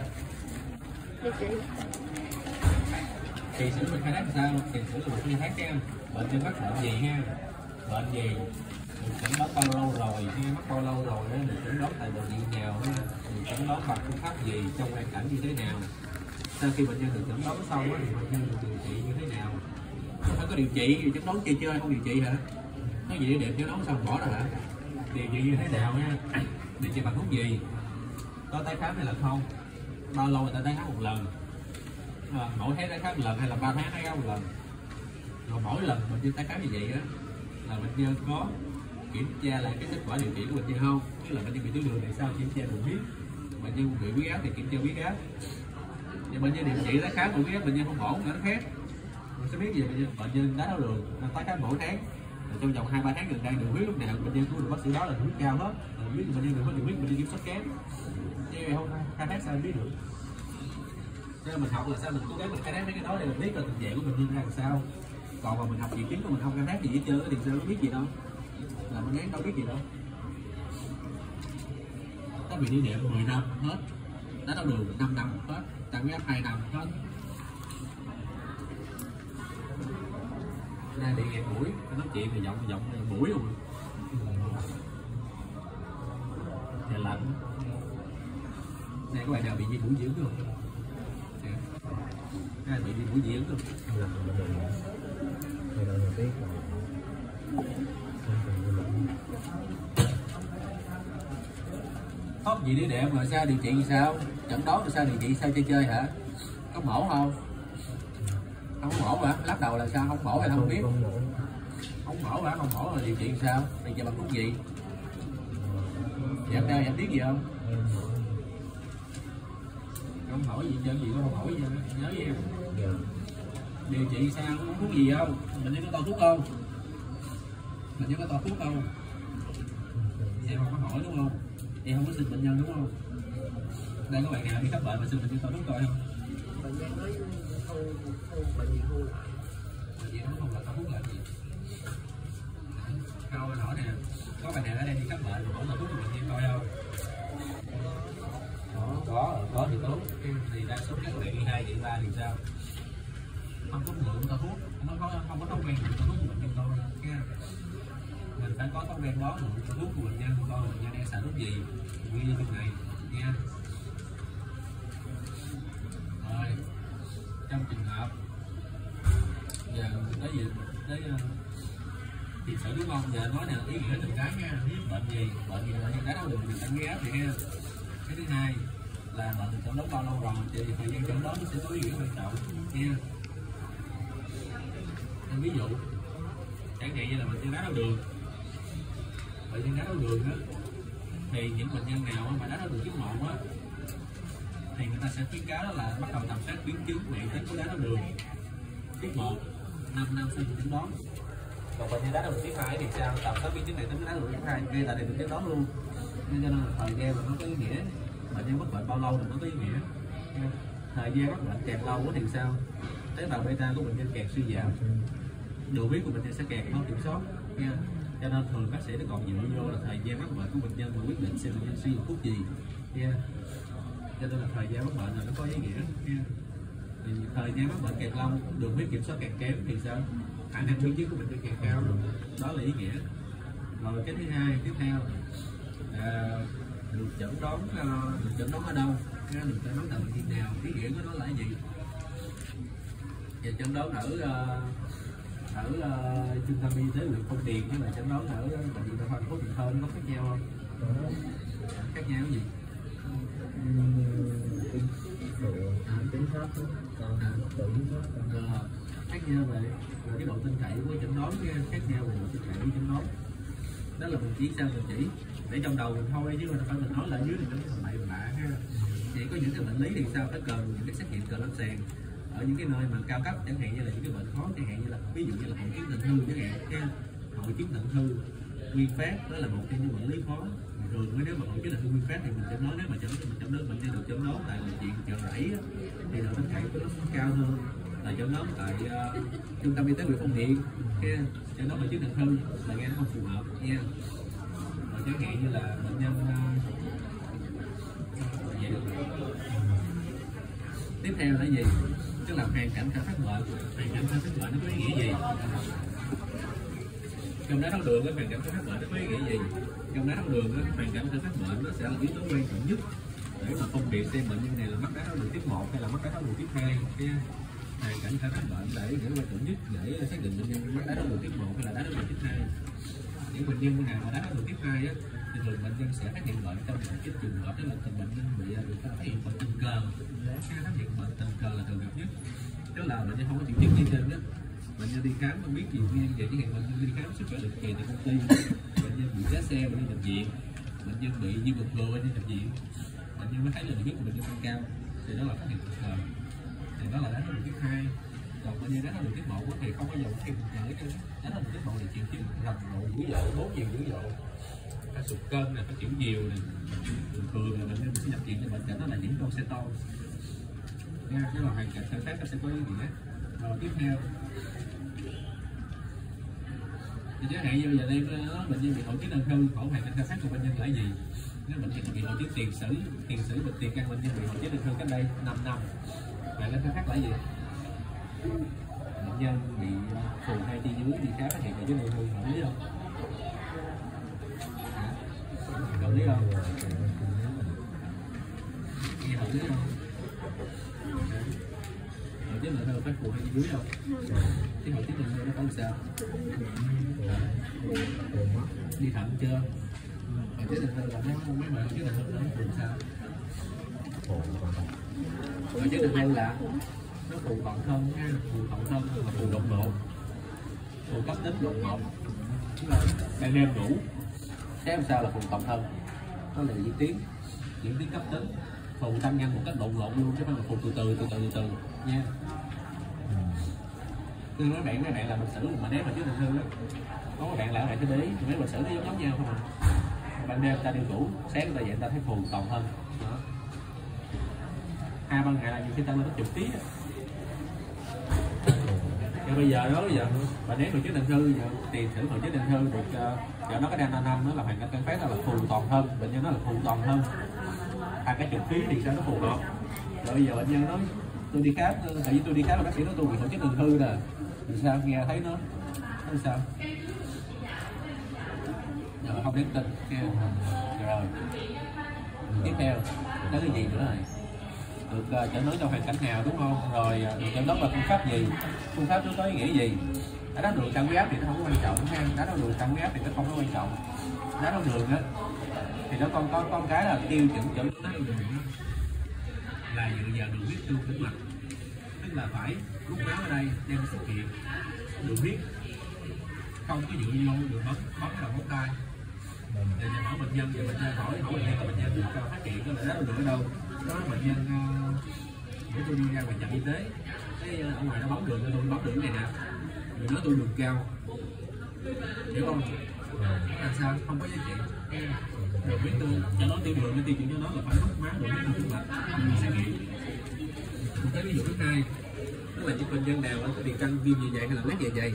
Thì xử mình khai thác sao? Thì xử là một khai thác nha. Bệnh nhân mắc bệnh gì ha? Bệnh gì? Mình chẩn đoán bao lâu rồi? Khi mắc bao lâu rồi? Mình chẩn đoán tại bệnh viện nào? Mình chẩn đoán bằng phương pháp gì? Trong hoàn cảnh như thế nào? Sau khi bệnh nhân được chẩn đoán xong thì bệnh nhân được điều trị như thế nào? Phải có điều trị, chẩn đoán chơi chơi không điều trị hả? Có gì để chẩn đoán xong bỏ rồi hả? Điều trị như thế nào nha? Điều trị bằng thuốc gì? Có tái khám hay là không? Bao lâu người ta tái khám một lần? À, mỗi tháng tái khám một lần hay là ba tháng tái khám một lần? Rồi mỗi lần bệnh nhân tái khám như vậy á là bệnh nhân có kiểm tra lại cái kết quả điều trị của bệnh nhân không, tức là bệnh nhân bị tiểu đường thì sao kiểm tra đường huyết, bệnh nhân bị huyết áp thì kiểm tra huyết áp. Và bệnh nhân điều trị đã khá của huyết áp bệnh nhân không ổn nữa khác mình sẽ biết gì bệnh nhân bệnh nhân đái tháo đường tái khám mỗi tháng. Rồi trong vòng hai ba tháng gần đây đường huyết lúc nào bệnh nhân cũng được bác sĩ báo là đường huyết cao hết, đường huyết bệnh nhân đường huyết bệnh nhân kiểm soát kém, chứ không khai thác sao biết được. Cho nên mình học là sao mình cố gắng mình khai thác mấy cái đó để mình biết là tình trạng của bệnh nhân ra làm sao. Còn mà mình học gì chính của mình không khai thác gì hết trơn thì sao nó biết gì đâu, là mình đáng đâu biết gì đâu. Có bị đi niệm mười năm hết, đái tháo đường năm năm hết, tăng huyết áp hai năm hết. Nay bị nghẹt mũi, nói chuyện thì giọng giọng mũi luôn. Trời lạnh. Này các bạn nào bị viêm mũi dưỡng không? Ai bị viêm mũi dưỡng không? Là mình được thì rồi mình biết là Hốt gì đĩa đệm rồi sao điều trị gì sao? Chẩn đoán rồi sao điều trị sao chơi chơi hả? Có mổ không? Không mổ hả? Lắc đầu là sao? Không mổ hay không biết? Không mổ hả? Không mổ là điều trị sao? Bây giờ bằng thuốc gì? Giảm đau giảm biết gì không? Không hỏi gì chơi gì có không hỏi gì nhớ gì em? Điều trị sao? Uống thuốc gì không? Bệnh nhân có to thuốc không? Bệnh nhân có to thuốc không? Em không có hỏi đúng không? Em không có xin bệnh nhân đúng không? Đây có bạn nào đi khám bệnh mà xin bệnh nhân to thuốc coi không? bệnh nhân nói không không bệnh gì không lại. Bệnh nhân nó không là to thuốc là gì? Câu hỏi nè, có bạn nào ở đây đi khám bệnh mà hỏi to thuốc cho bệnh nhân coi không? Đó, có, có thì tốt. Thì đa số các bạn đi hai, đi ba thì sao? Không có lượng to thuốc, nó có không có thói quen lượng to thuốc của bệnh nhân thôi nha. Mình phải có thói quen bó lượng to thuốc của bệnh nhân, coi bệnh nhân đang xài thuốc gì, ghi vô trong này nha. Rồi, trong trường hợp giờ tới gì tới uh, thiệt sự đúng không? Giờ nói nè ý nghĩa từng cái nha, biết bệnh gì, bệnh gì là bệnh nhân đái tháo đường thì tăng huyết áp thì ha. Cái thứ hai là bệnh chẩn đoán bao lâu rồi thì thời gian chẩn đoán nó sẽ có ý nghĩa quan trọng nha. Nên ví dụ chẳng hạn như là bệnh nhân đái tháo đường, bệnh nhân đái tháo đường á, thì những bệnh nhân nào mà đái tháo đường tuyếp một á thì người ta sẽ khuyến cáo đó là bắt đầu tầm soát biến chứng mạng tính của đái tháo đường tuyếp một năm năm sau khi chẩn đoán. Còn bệnh nhân đái tháo đường tuyếp hai thì sao? Tầm soát biến chứng mạng tính của đái tháo đường tuyếp hai ngay tại thời điểm chẩn đoán luôn. Nên cho nên là thời gian mà nó có ý nghĩa, bệnh nhân mắc bệnh bao lâu thì nó có ý nghĩa. Thời gian mắc bệnh càng lâu thì sao? Tế bào beta của bệnh nhân càng suy giảm, đường huyết của bệnh nhân sẽ càng khó kiểm soát nha. Cho nên thường bác sĩ nó còn dựa vô là thời gian mắc bệnh của bệnh nhân và quyết định xem bệnh nhân sử dụng thuốc gì nha. Cho nên là thời gian mắc bệnh là nó có ý nghĩa nha. Thì thời gian mắc bệnh càng lâu, đường huyết kiểm soát càng kém thì sao? Khả năng biến chứng của bệnh nhân càng cao, đó là ý nghĩa. Rồi cái thứ hai tiếp theo à, được chẩn đoán uh, được chẩn đoán ở đâu? Được chẩn đoán tại bệnh viện nào? Ý nghĩa của nó là cái gì? Và chẩn đoán ở uh, ở uh, trung tâm y tế huyện Phong Điền với lại chẩn đoán ở bệnh viện đa khoa thành phố Cần Thơ nó có khác nhau không? Khác nhau cái gì? Tính pháp còn tự pháp khác nhau về cái độ tin cậy của chẩn đoán, khác nhau về độ tin cậy của chẩn đoán. Đó là mình chỉ sao mình chỉ để trong đầu mình thôi, chứ mình phải mình nói lại dưới thì nó bậy bạ ha. Chỉ có những cái bệnh lý thì sao phải cần những cái xét nghiệm cờ lâm sàng ở những cái nơi mà cao cấp, chẳng hạn như là những cái bệnh khó, chẳng hạn như là ví dụ như là hội chứng thận hư chẳng hạn ha. Hội chứng thận hư nguyên phát đó là một trong những bệnh lý khó. Thường nếu mà hội chứng thận hư nguyên phát thì mình chẩn đoán, nếu mà chẩn mình chẩn đoán bệnh nhân được chẩn đoán tại bệnh viện Chợ Rẫy thì độ tin cậy của nó cao hơn là chẩn đoán tại uh, trung tâm y tế huyện Phong Điền ha. Chẩn đoán hội chứng thận hư là nghe nó không phù hợp nha. Rồi chẳng hạn như là bệnh nhân uh, vậy. Tiếp theo là gì? Tức là hoàn cảnh khởi phát bệnh, hoàn cảnh khởi phát bệnh nó có ý nghĩa gì? Trong đái tháo đường cái hoàn cảnh khởi phát bệnh nó có ý nghĩa gì? Trong đái tháo đường cái hoàn cảnh khởi phát bệnh nó sẽ là yếu tố quan trọng nhất để mà phân biệt xem bệnh nhân này là mắc đái tháo đường tiếp một hay là mắc đái tháo đường tiếp hai. Cái hoàn cảnh khởi phát bệnh để để quan trọng nhất để xác định bệnh nhân mắc đái tháo đường tiếp một hay là đái tháo đường tiếp hai. Những bệnh nhân nào mà đái tháo đường tiếp hai á thì thường bệnh nhân sẽ phát hiện bệnh trong một cái trường hợp đó là tình bệnh nhân bị được phát hiện bệnh tình cờ. Cái phát hiện bệnh tình cờ là thường gặp nhất, tức là bệnh nhân không có triệu chứng gì trên đó, bệnh nhân đi khám không biết gì nguyên vậy, chỉ hiện bệnh nhân đi khám sức khỏe định kỳ tại công ty, bệnh nhân bị té xe bệnh nhân nhập viện, bệnh nhân bị viêm ruột thừa bệnh nhân nhập viện, bệnh nhân mới thấy là đường huyết của bệnh nhân tăng cao thì đó là phát hiện kịp thời, thì đó là đái tháo đường tuyếp hai. Còn bệnh nhân đái tháo đường tuyếp một thì không có dòng khi mình nhận cái đái tháo đường tuyếp một thì triệu chứng rầm rộ dữ dội, bốn nhiều dữ dội, cái sụt cân này, cái kiểu nhiều này, thường thường là bệnh nhân sẽ nhập viện cho bệnh cảnh đó là nhiễm cholesterol nha, cái là hoàn cảnh khởi phát nó sẽ có ý nghĩa. Rồi tiếp theo thì chẳng hạn như giờ đây nó bệnh nhân bị hội chứng ung thư, khổ hoàn cảnh khởi phát của bệnh nhân là gì? Nếu bệnh nhân bị hội chứng tiền sử tiền sử bệnh tiền căn bệnh nhân bị hội chứng ung thư cách đây năm năm, hoàn cảnh khởi phát là gì? Bệnh nhân bị phù hai chi dưới đi khám phát hiện hội chứng ung thư, hợp lý không? Hợp lý không? Nghe hợp lý không? Hội chứng ung thư phát phù hai chi dưới không? Cái hội chứng ung thư nó có sao? Đi thận chưa? Hội chứng ung thư là nó không mấy bạn hội chứng ung thư nó phù sao? Hội chứng ung thư là nó phù toàn thân ha, phù toàn thân và phù đột ngột, phù cấp tính đột ngột. Ban đêm ngủ thế làm sao là phù toàn thân? Nó là diễn tiến diễn tiến cấp tính, phù tăng nhanh một cách đột ngột luôn chứ không phải là phù từ từ từ từ từ từ nha. Tôi nói bạn mấy bạn làm bệnh sử mà nếu mà chứ ung thư đó, có các bạn làm bạn cái đấy mấy bệnh sử nó giống giống nhau không à? Ban đêm ta đi ngủ, sáng người ta dậy ta thấy phù toàn thân đó. Hai ba ngày là nhiều khi ta lên nó chục ký đó. Nhưng bây giờ đó bây giờ và nếu hội chứng ung thư giờ tiền sử hội chứng ung thư được giờ nó có đang năm năm nó là hoàn cảnh khởi phát đó là phù toàn thân, bệnh nhân nó là phù toàn thân hai cái chục ký thì sao nó phù hợp. Rồi bây giờ bệnh nhân nói tôi đi khám, tại vì tôi đi khám là bác sĩ nói tôi bị hội chứng ung thư nè, thì sao nghe thấy nó nó sao giờ không đáng tin kia. Rồi tiếp theo đó cái gì nữa này, được uh, chẩn đoán trong hoàn cảnh nào đúng không? Rồi được chẩn đoán là phương pháp gì, phương pháp nó có ý nghĩa gì? Đái tháo đường tăng huyết áp thì nó không có quan trọng ha, đái tháo đường tăng huyết áp thì nó không có quan trọng. Đái tháo đường á thì nó còn có con cái là tiêu chuẩn chẩn đoán đái tháo đường là dựa vào đường huyết tương tĩnh mạch, tức là phải rút máu ở đây đem sự kiện đường huyết không có dựa vô đường bấm bấm là bấm tay. Thì nhà hỏi bệnh nhân, thì bệnh nhân hỏi hỏi bệnh nhân là bệnh nhân được phát hiện có đái tháo đường ở đâu? Đó bệnh nhân để tôi đi ra ngoài trạm y tế, cái ở ngoài nó bấm đường, tôi bấm đường này nè, rồi nói tôi đường cao, hiểu không? Làm sao không có giá trị. Rồi biết tôi cho nó tiêu đường, cái tiêu chuẩn cho nó là phải rút máu đường huyết tương mạch, mình sẽ nghiệm. Cái ví dụ thứ hai, đó là những bệnh nhân nào có tiền căn viêm dạ dày hay là loét dạ dày,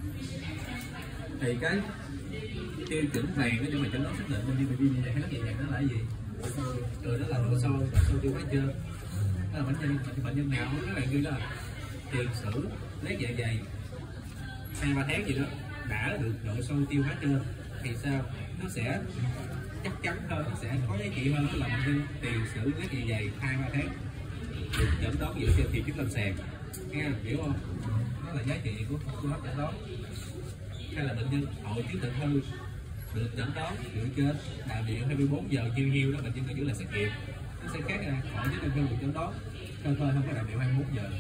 thì cái tiêu chuẩn vàng để mà chẩn đoán xác định bệnh nhân bị viêm dạ dày hay loét dạ dày nó là cái gì? Rồi đó là nội soi, nội soi tiêu hóa chưa? Đó là bệnh nhân bệnh nhân nào các bạn ghi là tiền sử loét dạ dày hai ba tháng gì đó đã được nội soi tiêu hóa chưa, thì sao nó sẽ chắc chắn hơn, nó sẽ có giá trị hơn. Đó là bệnh nhân tiền sử loét dạ dày hai ba tháng được chẩn đoán dựa trên triệu chứng lâm sàng, nghe hiểu không? Đó là giá trị của phương pháp chẩn đoán. Hay là bệnh nhân hội chứng ung thư được chẩn đoán dựa trên đàm điện hai mươi bốn giờ chiêu nhiêu đó, bệnh nhân có giữ là xét nghiệm nó sẽ khác ra. Hội chứng ung thư được chẩn đoán cơ cơ không có đàm điện hai mươi bốn giờ.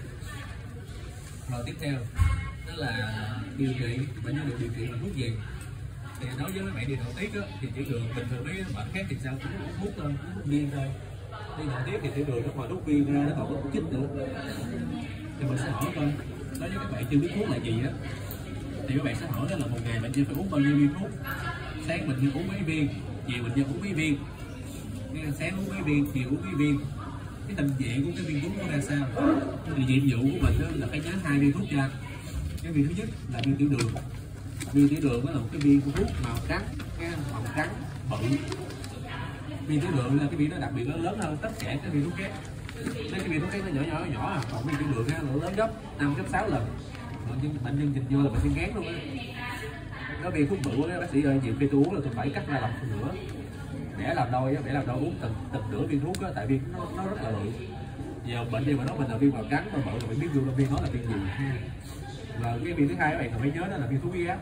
Rồi tiếp theo đó là điều trị, bệnh nhân được điều trị bằng thuốc gì? Thì đối với mấy bạn đi nội tiết á, thì tiểu đường bình thường mấy bệnh khác thì sao cũng uống thuốc thôi, uống thuốc viên thôi. Đi nội tiết thì tiểu đường nó ngoài thuốc viên ra nó còn có thuốc chích nữa. Thì mình sẽ hỏi coi đối với các bạn chưa biết thuốc là gì á, thì các bạn sẽ hỏi đó là một ngày bệnh nhân phải uống bao nhiêu viên thuốc. Sáng bệnh nhân uống mấy viên, chiều bệnh nhân uống mấy viên, sáng uống mấy viên, chiều uống mấy viên. Cái tầm diện của cái viên thuốc nó ra sao? Thì nhiệm vụ của mình đó là phải nhớ hai viên thuốc ra. Cái viên thứ nhất là viên tiểu đường. Viên tiểu đường đó là một cái viên thuốc màu trắng, cái màu trắng bự. Viên tiểu đường là cái viên nó đặc biệt nó lớn hơn tất cả các viên thuốc khác. Mấy cái viên thuốc khác nó nhỏ nhỏ nhỏ à, còn viên tiểu đường nó lớn gấp năm gấp sáu lần. Bệnh nhân bệnh nhân nhìn vô là bệnh nhân ngán luôn á. Có viên thuốc bự á, bác sĩ ơi, nhiều khi tôi uống là tôi phải cắt ra làm nửa, để làm đôi á, để làm đôi uống từng từng nửa viên thuốc á, tại vì nó nó rất là bự. Giờ bệnh nhân mà nói mình là viên màu trắng và bự, mình biết luôn là viên đó là viên gì ha. Và cái viên thứ hai các bạn cần phải nhớ đó là viên thuốc huyết áp.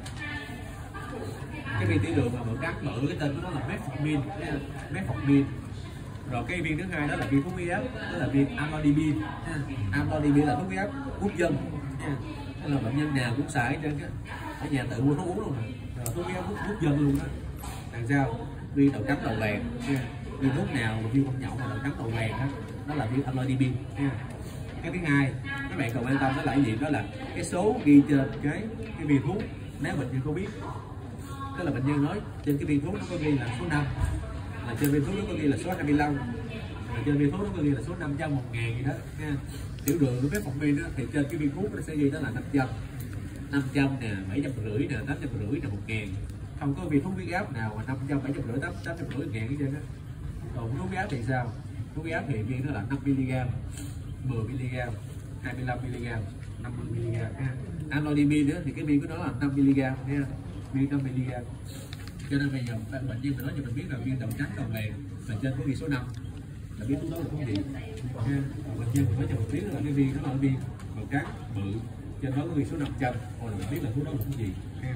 Cái viên tiểu đường mà màu trắng bự cái tên của nó là metformin, metformin. Rồi cái viên thứ hai đó là viên thuốc huyết áp, đó là viên amlodipine. Amlodipine là thuốc huyết áp quốc dân. Nên là bệnh nhân nào cũng xài trên cái ở nhà tự mua thuốc uống luôn, rồi thuốc huyết áp quốc dân luôn đó. Làm sao? Viên đậu trắng đầu vàng nha. Viên thuốc nào mà viên không nhậu mà đậu trắng đầu vàng đó, đó là viên amlodipine nha. Cái thứ hai các bạn cần quan tâm đó là cái gì, đó là cái số ghi trên cái cái viên thuốc. Nếu bệnh nhân có biết, tức là bệnh nhân nói trên cái viên thuốc nó có ghi là số năm, là trên viên thuốc nó có ghi là số hai mươi lăm, là trên viên thuốc nó có ghi là số năm trăm một ngàn gì đó nha. Tiểu đường của metformin đó thì trên cái viên thuốc nó sẽ ghi đó là năm trăm, năm trăm nè, bảy trăm rưỡi nè, tám trăm rưỡi nè, một ngàn. Không có viên thuốc huyết áp nào mà năm trăm, bảy trăm rưỡi, tám trăm rưỡi, một ngàn cái trên đó. Còn thuốc huyết áp thì sao? Thuốc huyết áp thì viên nó là năm mi li gam, mười mi li gam, hai mươi lăm mi li gam, năm mươi mi li gam ha. Amlodipine nữa thì cái viên của nó là năm mi li gam nha, viên năm mi li gam. Cho nên bây giờ bệnh nhân mình nói cho mình biết là viên đậu trắng đầu vàng là trên có ghi số năm, là biết thuốc đó là thuốc gì ha. Bệnh nhân mình nói cho mình biết là cái viên đó là viên màu trắng bự, trên đó có ghi số năm trăm, hoặc là mình biết là thuốc đó là thuốc gì ha.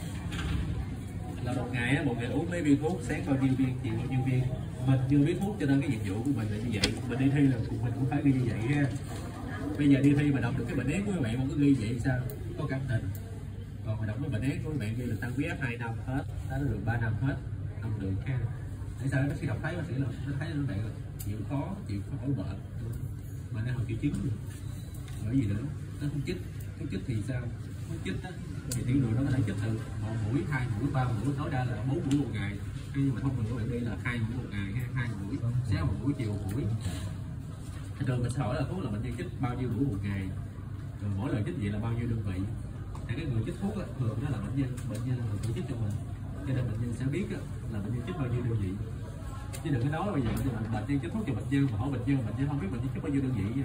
Là một ngày á, một ngày uống mấy viên thuốc, sáng bao nhiêu viên, chiều bao nhiêu viên. Mình chưa biết thuốc cho nên cái nhiệm vụ của mình là như vậy. Mình đi thi là cùng mình cũng phải ghi như vậy ha. Bây giờ đi thi mà đọc được cái bệnh án của các bạn không có ghi vậy sao? Có cảm tình. Còn mà đọc cái bệnh án của các bạn ghi là tăng huyết áp hai năm hết, đã được ba năm hết, không được ha. Tại sao bác sĩ đọc thấy bác sĩ là nó thấy nó bạn là chịu khó, chịu khó khỏi bệnh, mà đang học triệu chứng rồi. Bởi gì nữa? Nó thuốc chích, thuốc chích thì sao? Thuốc chích đó thì tiểu đường nó có thể chích từ một mũi, hai mũi, ba mũi, tối đa là bốn mũi một ngày. Nhưng mà thông thường các bạn đi là hai mũi một ngày, hai mũi, sáng một mũi, chiều một mũi. Thường mình sẽ hỏi là thuốc là bệnh nhân chích bao nhiêu mũi một ngày, rồi mỗi lần chích vậy là bao nhiêu đơn vị. Thì cái người chích thuốc á, thường đó là bệnh nhân, bệnh nhân là người chích cho mình, cho nên bệnh nhân sẽ biết á, là bệnh nhân chích bao nhiêu đơn vị. Chứ đừng có nói bây giờ bệnh nhân chích thuốc cho bệnh nhân mà hỏi bệnh nhân, bệnh nhân không biết bệnh nhân chích bao nhiêu đơn vị nha.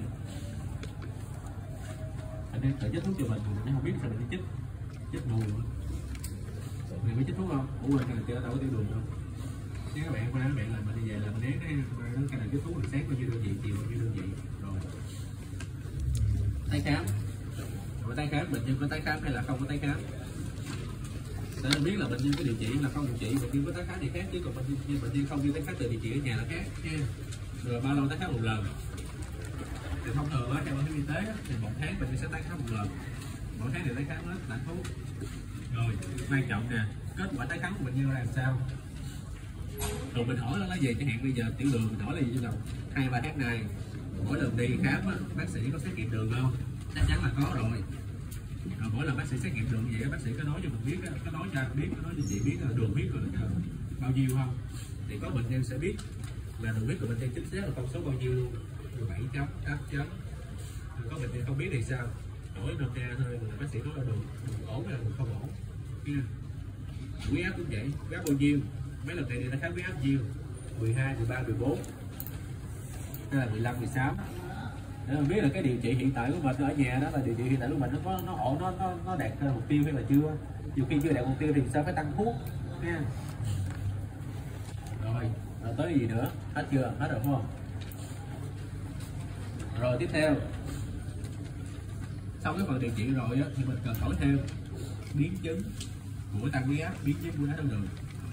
Bệnh nhân tự chích thuốc cho mình, bệnh nhân không biết sao bệnh nhân chích, chích mù nữa. Mình mới chích thuốc không? Ủa quên cái này đâu có tiểu đường đâu. Nếu các bạn qua các bạn là mình đi về là mình né cái nó cái này chích thuốc là sáng bao nhiêu đơn vị, chiều bao nhiêu đơn vị rồi. Tái khám. Rồi tái khám, bệnh nhân có tái khám hay là không có tái khám? Để mình biết là bệnh nhân có điều trị là không điều trị, bệnh nhân có tái khám thì khác, chứ còn bệnh nhân bệnh nhân không đi tái khám từ điều trị ở nhà là khác nha. Rồi bao lâu tái khám một lần? Thì thông thường á theo bảo hiểm y tế á, thì một tháng bệnh nhân sẽ tái khám một lần, mỗi tháng thì tái khám hết tặng thuốc. Rồi quan trọng nè, kết quả tái khám của bệnh nhân là làm sao? Rồi mình hỏi là gì, chẳng hạn bây giờ tiểu đường mình hỏi là gì chứ nào, hai ba tháng này mỗi lần đi khám á, bác sĩ có xét nghiệm đường không? Chắc chắn là có rồi. Rồi mỗi lần bác sĩ xét nghiệm đường vậy bác sĩ có nói cho mình biết, có nói cho mình biết, có nói cho chị biết là đường huyết rồi là bao nhiêu không? Thì có bệnh nhân sẽ biết là đường huyết của bệnh nhân chính xác là con số bao nhiêu, bảy chấm, tám chấm. Có bệnh nhân không biết thì sao? Hỏi nôm na thôi, là bác sĩ nói là đường, đường ổn hay là đường không ổn nha. Huyết áp cũng vậy, huyết áp bao nhiêu? Mấy lần này người ta khám huyết áp nhiêu? mười hai, mười ba, mười bốn hay là mười lăm, mười sáu. Để mình biết là cái điều trị hiện tại của mình ở nhà đó là điều trị hiện tại của mình nó có nó ổn, nó nó nó đạt mục tiêu hay là chưa. Nhiều khi chưa đạt mục tiêu thì sao phải tăng thuốc nha. Rồi, rồi tới gì nữa? Hết chưa? Hết rồi đúng không? Rồi tiếp theo, sau cái phần điều trị rồi á, thì mình cần hỏi thêm biến chứng của tăng huyết áp, biến chứng của đái tháo đường.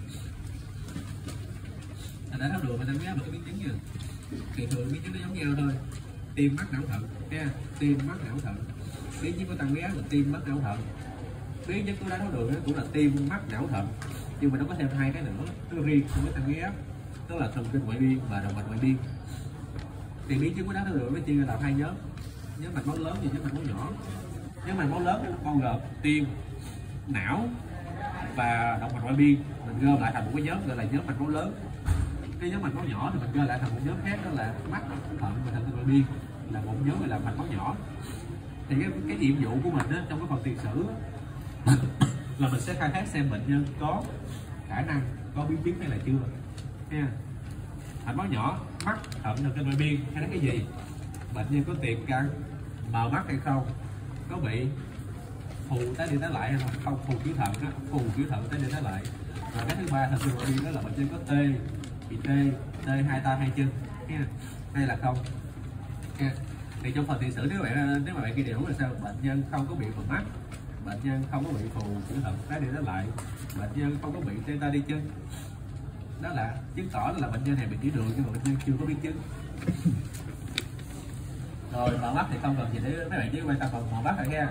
Đái tháo đường và tăng huyết áp là cái biến chứng nha. Thì thường biến chứng nó giống nhau thôi. Tim, mắc, não thận nha, tim, mắc, não thận. Biến chứng của tăng huyết áp là tim, mắc, não thận. Biến chứng của đái tháo đường cũng là tim, mắc, não thận. Nhưng mà nó có thêm hai cái nữa, nó riêng so với tăng huyết áp, đó là thần kinh ngoại biên và động mạch ngoại biên. Thì biến chứng của đái tháo đường nó chia ra làm hai nhóm, nhóm mạch máu lớn và nhóm mạch máu nhỏ. Nhóm mạch máu lớn bao gồm tim, não và động mạch ngoại biên, mình gom lại thành một cái nhóm gọi là nhóm mạch máu lớn. Cái nhóm mạch máu nhỏ thì mình gom lại thành một nhóm khác, đó là mắt, thận và thần kinh ngoại biên, là một nhóm gọi là mạch máu nhỏ. Thì cái, cái nhiệm vụ của mình đó, trong cái phần tiền sử đó, là mình sẽ khai thác xem bệnh nhân có khả năng có biến chứng hay là chưa nha. Mạch máu nhỏ, mắt, thận, thần kinh ngoại biên hay là cái gì, bệnh nhân có tiền căn mờ mắt hay không, có bị phù tái đi tái lại hay không, phù kiểu thận á, phù kiểu thận tái đi tái lại. Và cái thứ ba thần kinh ngoại biên đó là bệnh nhân có tê, bị tê, tê hai tay hai chân nha, hay là không nha. Thì trong phần tiền sử nếu bạn nếu mà bạn ghi đầy đủ là sao, bệnh nhân không có bị phù mắt, bệnh nhân không có bị phù kiểu thận tái đi tái lại, bệnh nhân không có bị tê tay đi chân, đó là chứng tỏ là bệnh nhân này bị tiểu đường nhưng mà bệnh nhân chưa có biến chứng. Rồi mờ mắt thì không cần gì để mấy bạn chỉ quan tâm vào mờ mắt thôi nha.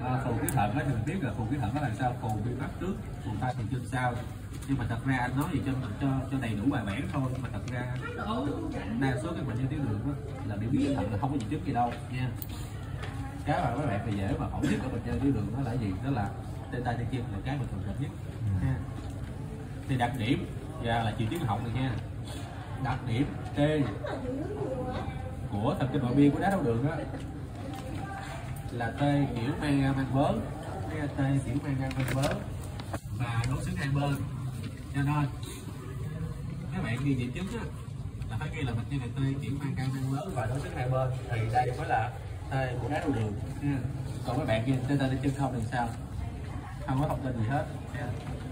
À, phù khí thận á thì mình biết là phù khí thận nó là sao, phù bị mắt trước, phù tai thì trên sau. Nhưng mà thật ra anh nói gì cho cho cho đầy đủ bài bản thôi, mà thật ra đa số các bệnh nhân tiểu đường đó là biểu biến thận là không có gì trước gì đâu nha. Cái mà các bạn phải dễ mà phẫu nhất ở bệnh nhân tiểu đường đó là gì, đó là tê tay tê chân là cái mình thường gặp nhất ha. Thì đặc điểm và là triệu chứng họng rồi nha. Đặc điểm tê của thần kinh nội biên của đái tháo đường đó là tê kiểu mang ra mang vớ, tê kiểu mang ra mang vớ và đối xứng hai bên. Cho nên các bạn ghi triệu chứng á là phải ghi là bệnh nhân này tê kiểu mang ra mang vớ và đối xứng hai bên, thì đây mới là tê của đái tháo đường nha. Còn các bạn ghi tê tay tê chân không thì sao, không có thông tin gì hết nha.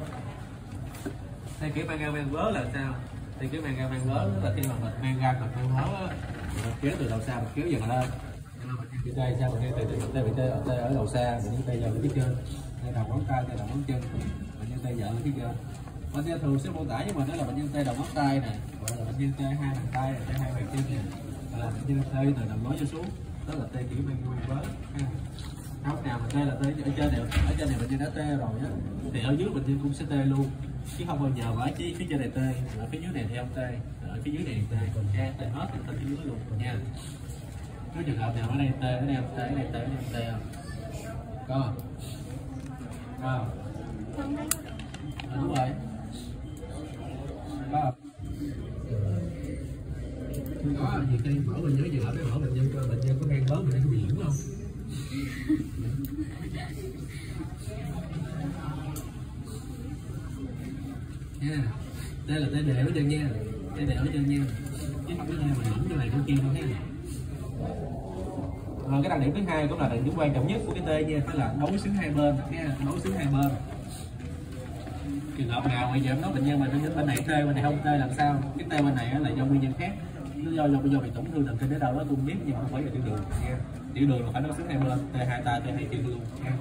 Tê kiểu mang ra mang vớ là sao? Tê kiểu mang ra mang vớ là khi mà mình mang ra mình mang vớ á, mình kéo từ đầu xa mình kéo dần lên. Bị tê sao bệnh nhân tê tê bị tê ở tê ở đầu xa, bệnh nhân tê giờ lên phía trên, tê đầu ngón tay, tê đầu ngón chân, bệnh nhân tê giờ lên phía trên. Bệnh nhân thường sẽ mô tả với mình đó là bệnh nhân tê đầu ngón tay này, gọi là bệnh nhân tê hai bàn tay, tê hai bàn chân này, gọi là bệnh nhân tê từ đầu gối cho xuống, đó là tê kiểu mang nguyên vớ. Không nào mà tê là tê ở trên này, ở trên này bệnh nhân đã tê rồi á, thì ở dưới bệnh nhân cũng sẽ tê luôn, chứ không bao giờ mà ở phía trên này tê, ở phía dưới này thì không tê, ở phía dưới này tê, tê tê hết tê phía dưới luôn nha. Có trường hợp nào ở đây tê, ở đây không tê, ở đây tê, ở đây không tê không? Có không? Có không? À, đúng rồi. Có không? Có, nhiều khi mở mình nhớ trường hợp để mở bệnh nhân cho bệnh nhân có gan bớt, bệnh nhân có bị lủng không? Nha, đây là tê đều ở chân nha, tê đều ở chân nha, chứ không có ai mà lủng cái này cái kia đâu ha. À, cái đặc điểm thứ hai cũng là đặc điểm quan trọng nhất của cái tê nha, đó là đối xứng hai bên nha, đối xứng hai bên. Trường hợp nào bây giờ em nói bệnh nhân mà bên này tê bên này không tê làm sao? Cái tê bên này là do nguyên nhân khác, nó do do do bị tổn thương thần kinh ở đâu đó tôi không biết, nhưng mà không phải là tiểu đường nha. Tiểu đường là phải đối xứng hai bên, tê hai tay, tê hai chân luôn nha.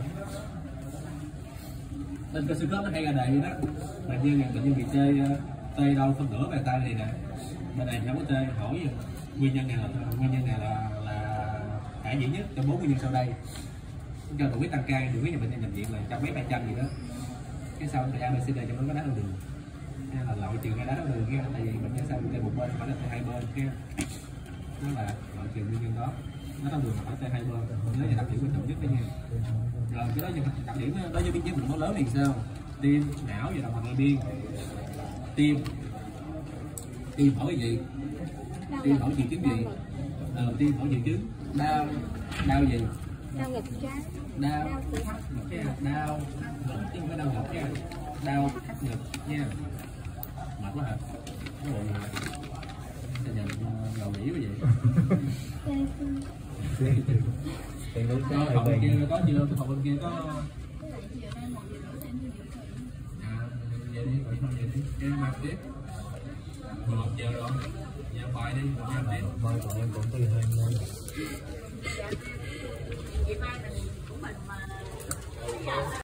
Bên cơ xương khớp nó hay ra đầy đó, bệnh nhân bệnh nhân bị tê tê đâu phân nửa bàn tay này nè, bên này không có tê, hỏi gì nguyên nhân này là nguyên nhân này là là khả dĩ nhất trong bốn nguyên nhân sau đây. Cho tuổi tăng cai, đường huyết bệnh nhân nhập viện là trăm mấy ba trăm gì đó, cái sau thì a bê xê đê trong đó có đái tháo đường, hay là loại trừ cái đái tháo đường kia, tại vì bệnh nhân sau tê một bên phải là tê hai bên kia, đó là loại trừ nguyên nhân đó. Đái tháo đường là phải tê hai bên, đó là đặc điểm quan trọng nhất đó nha. Rồi cái đó như đặc điểm đó với biến chứng mạch máu lớn thì sao? Tim, não và động mạch nội biên. Tim, tim hỏi cái gì? Tim hỏi triệu chứng gì? Ờ, tim hỏi triệu chứng đau, đau gì? Đau ngực trái. Đau ngực nha, đau ngực chứ không phải đau ngực nha, đau ngực nha. Mệt quá hả? Cái bộ gì vậy? Sao nhìn gầu đĩ quá vậy? Thì lúc Có phòng bên kia có chưa? Phòng bên kia có. À, về đi, vậy thôi về đi. Em mặc tiếp. mười một giờ rồi. Giờ bài đi, một giờ tiếp. Mai còn em cũng đi hai môn.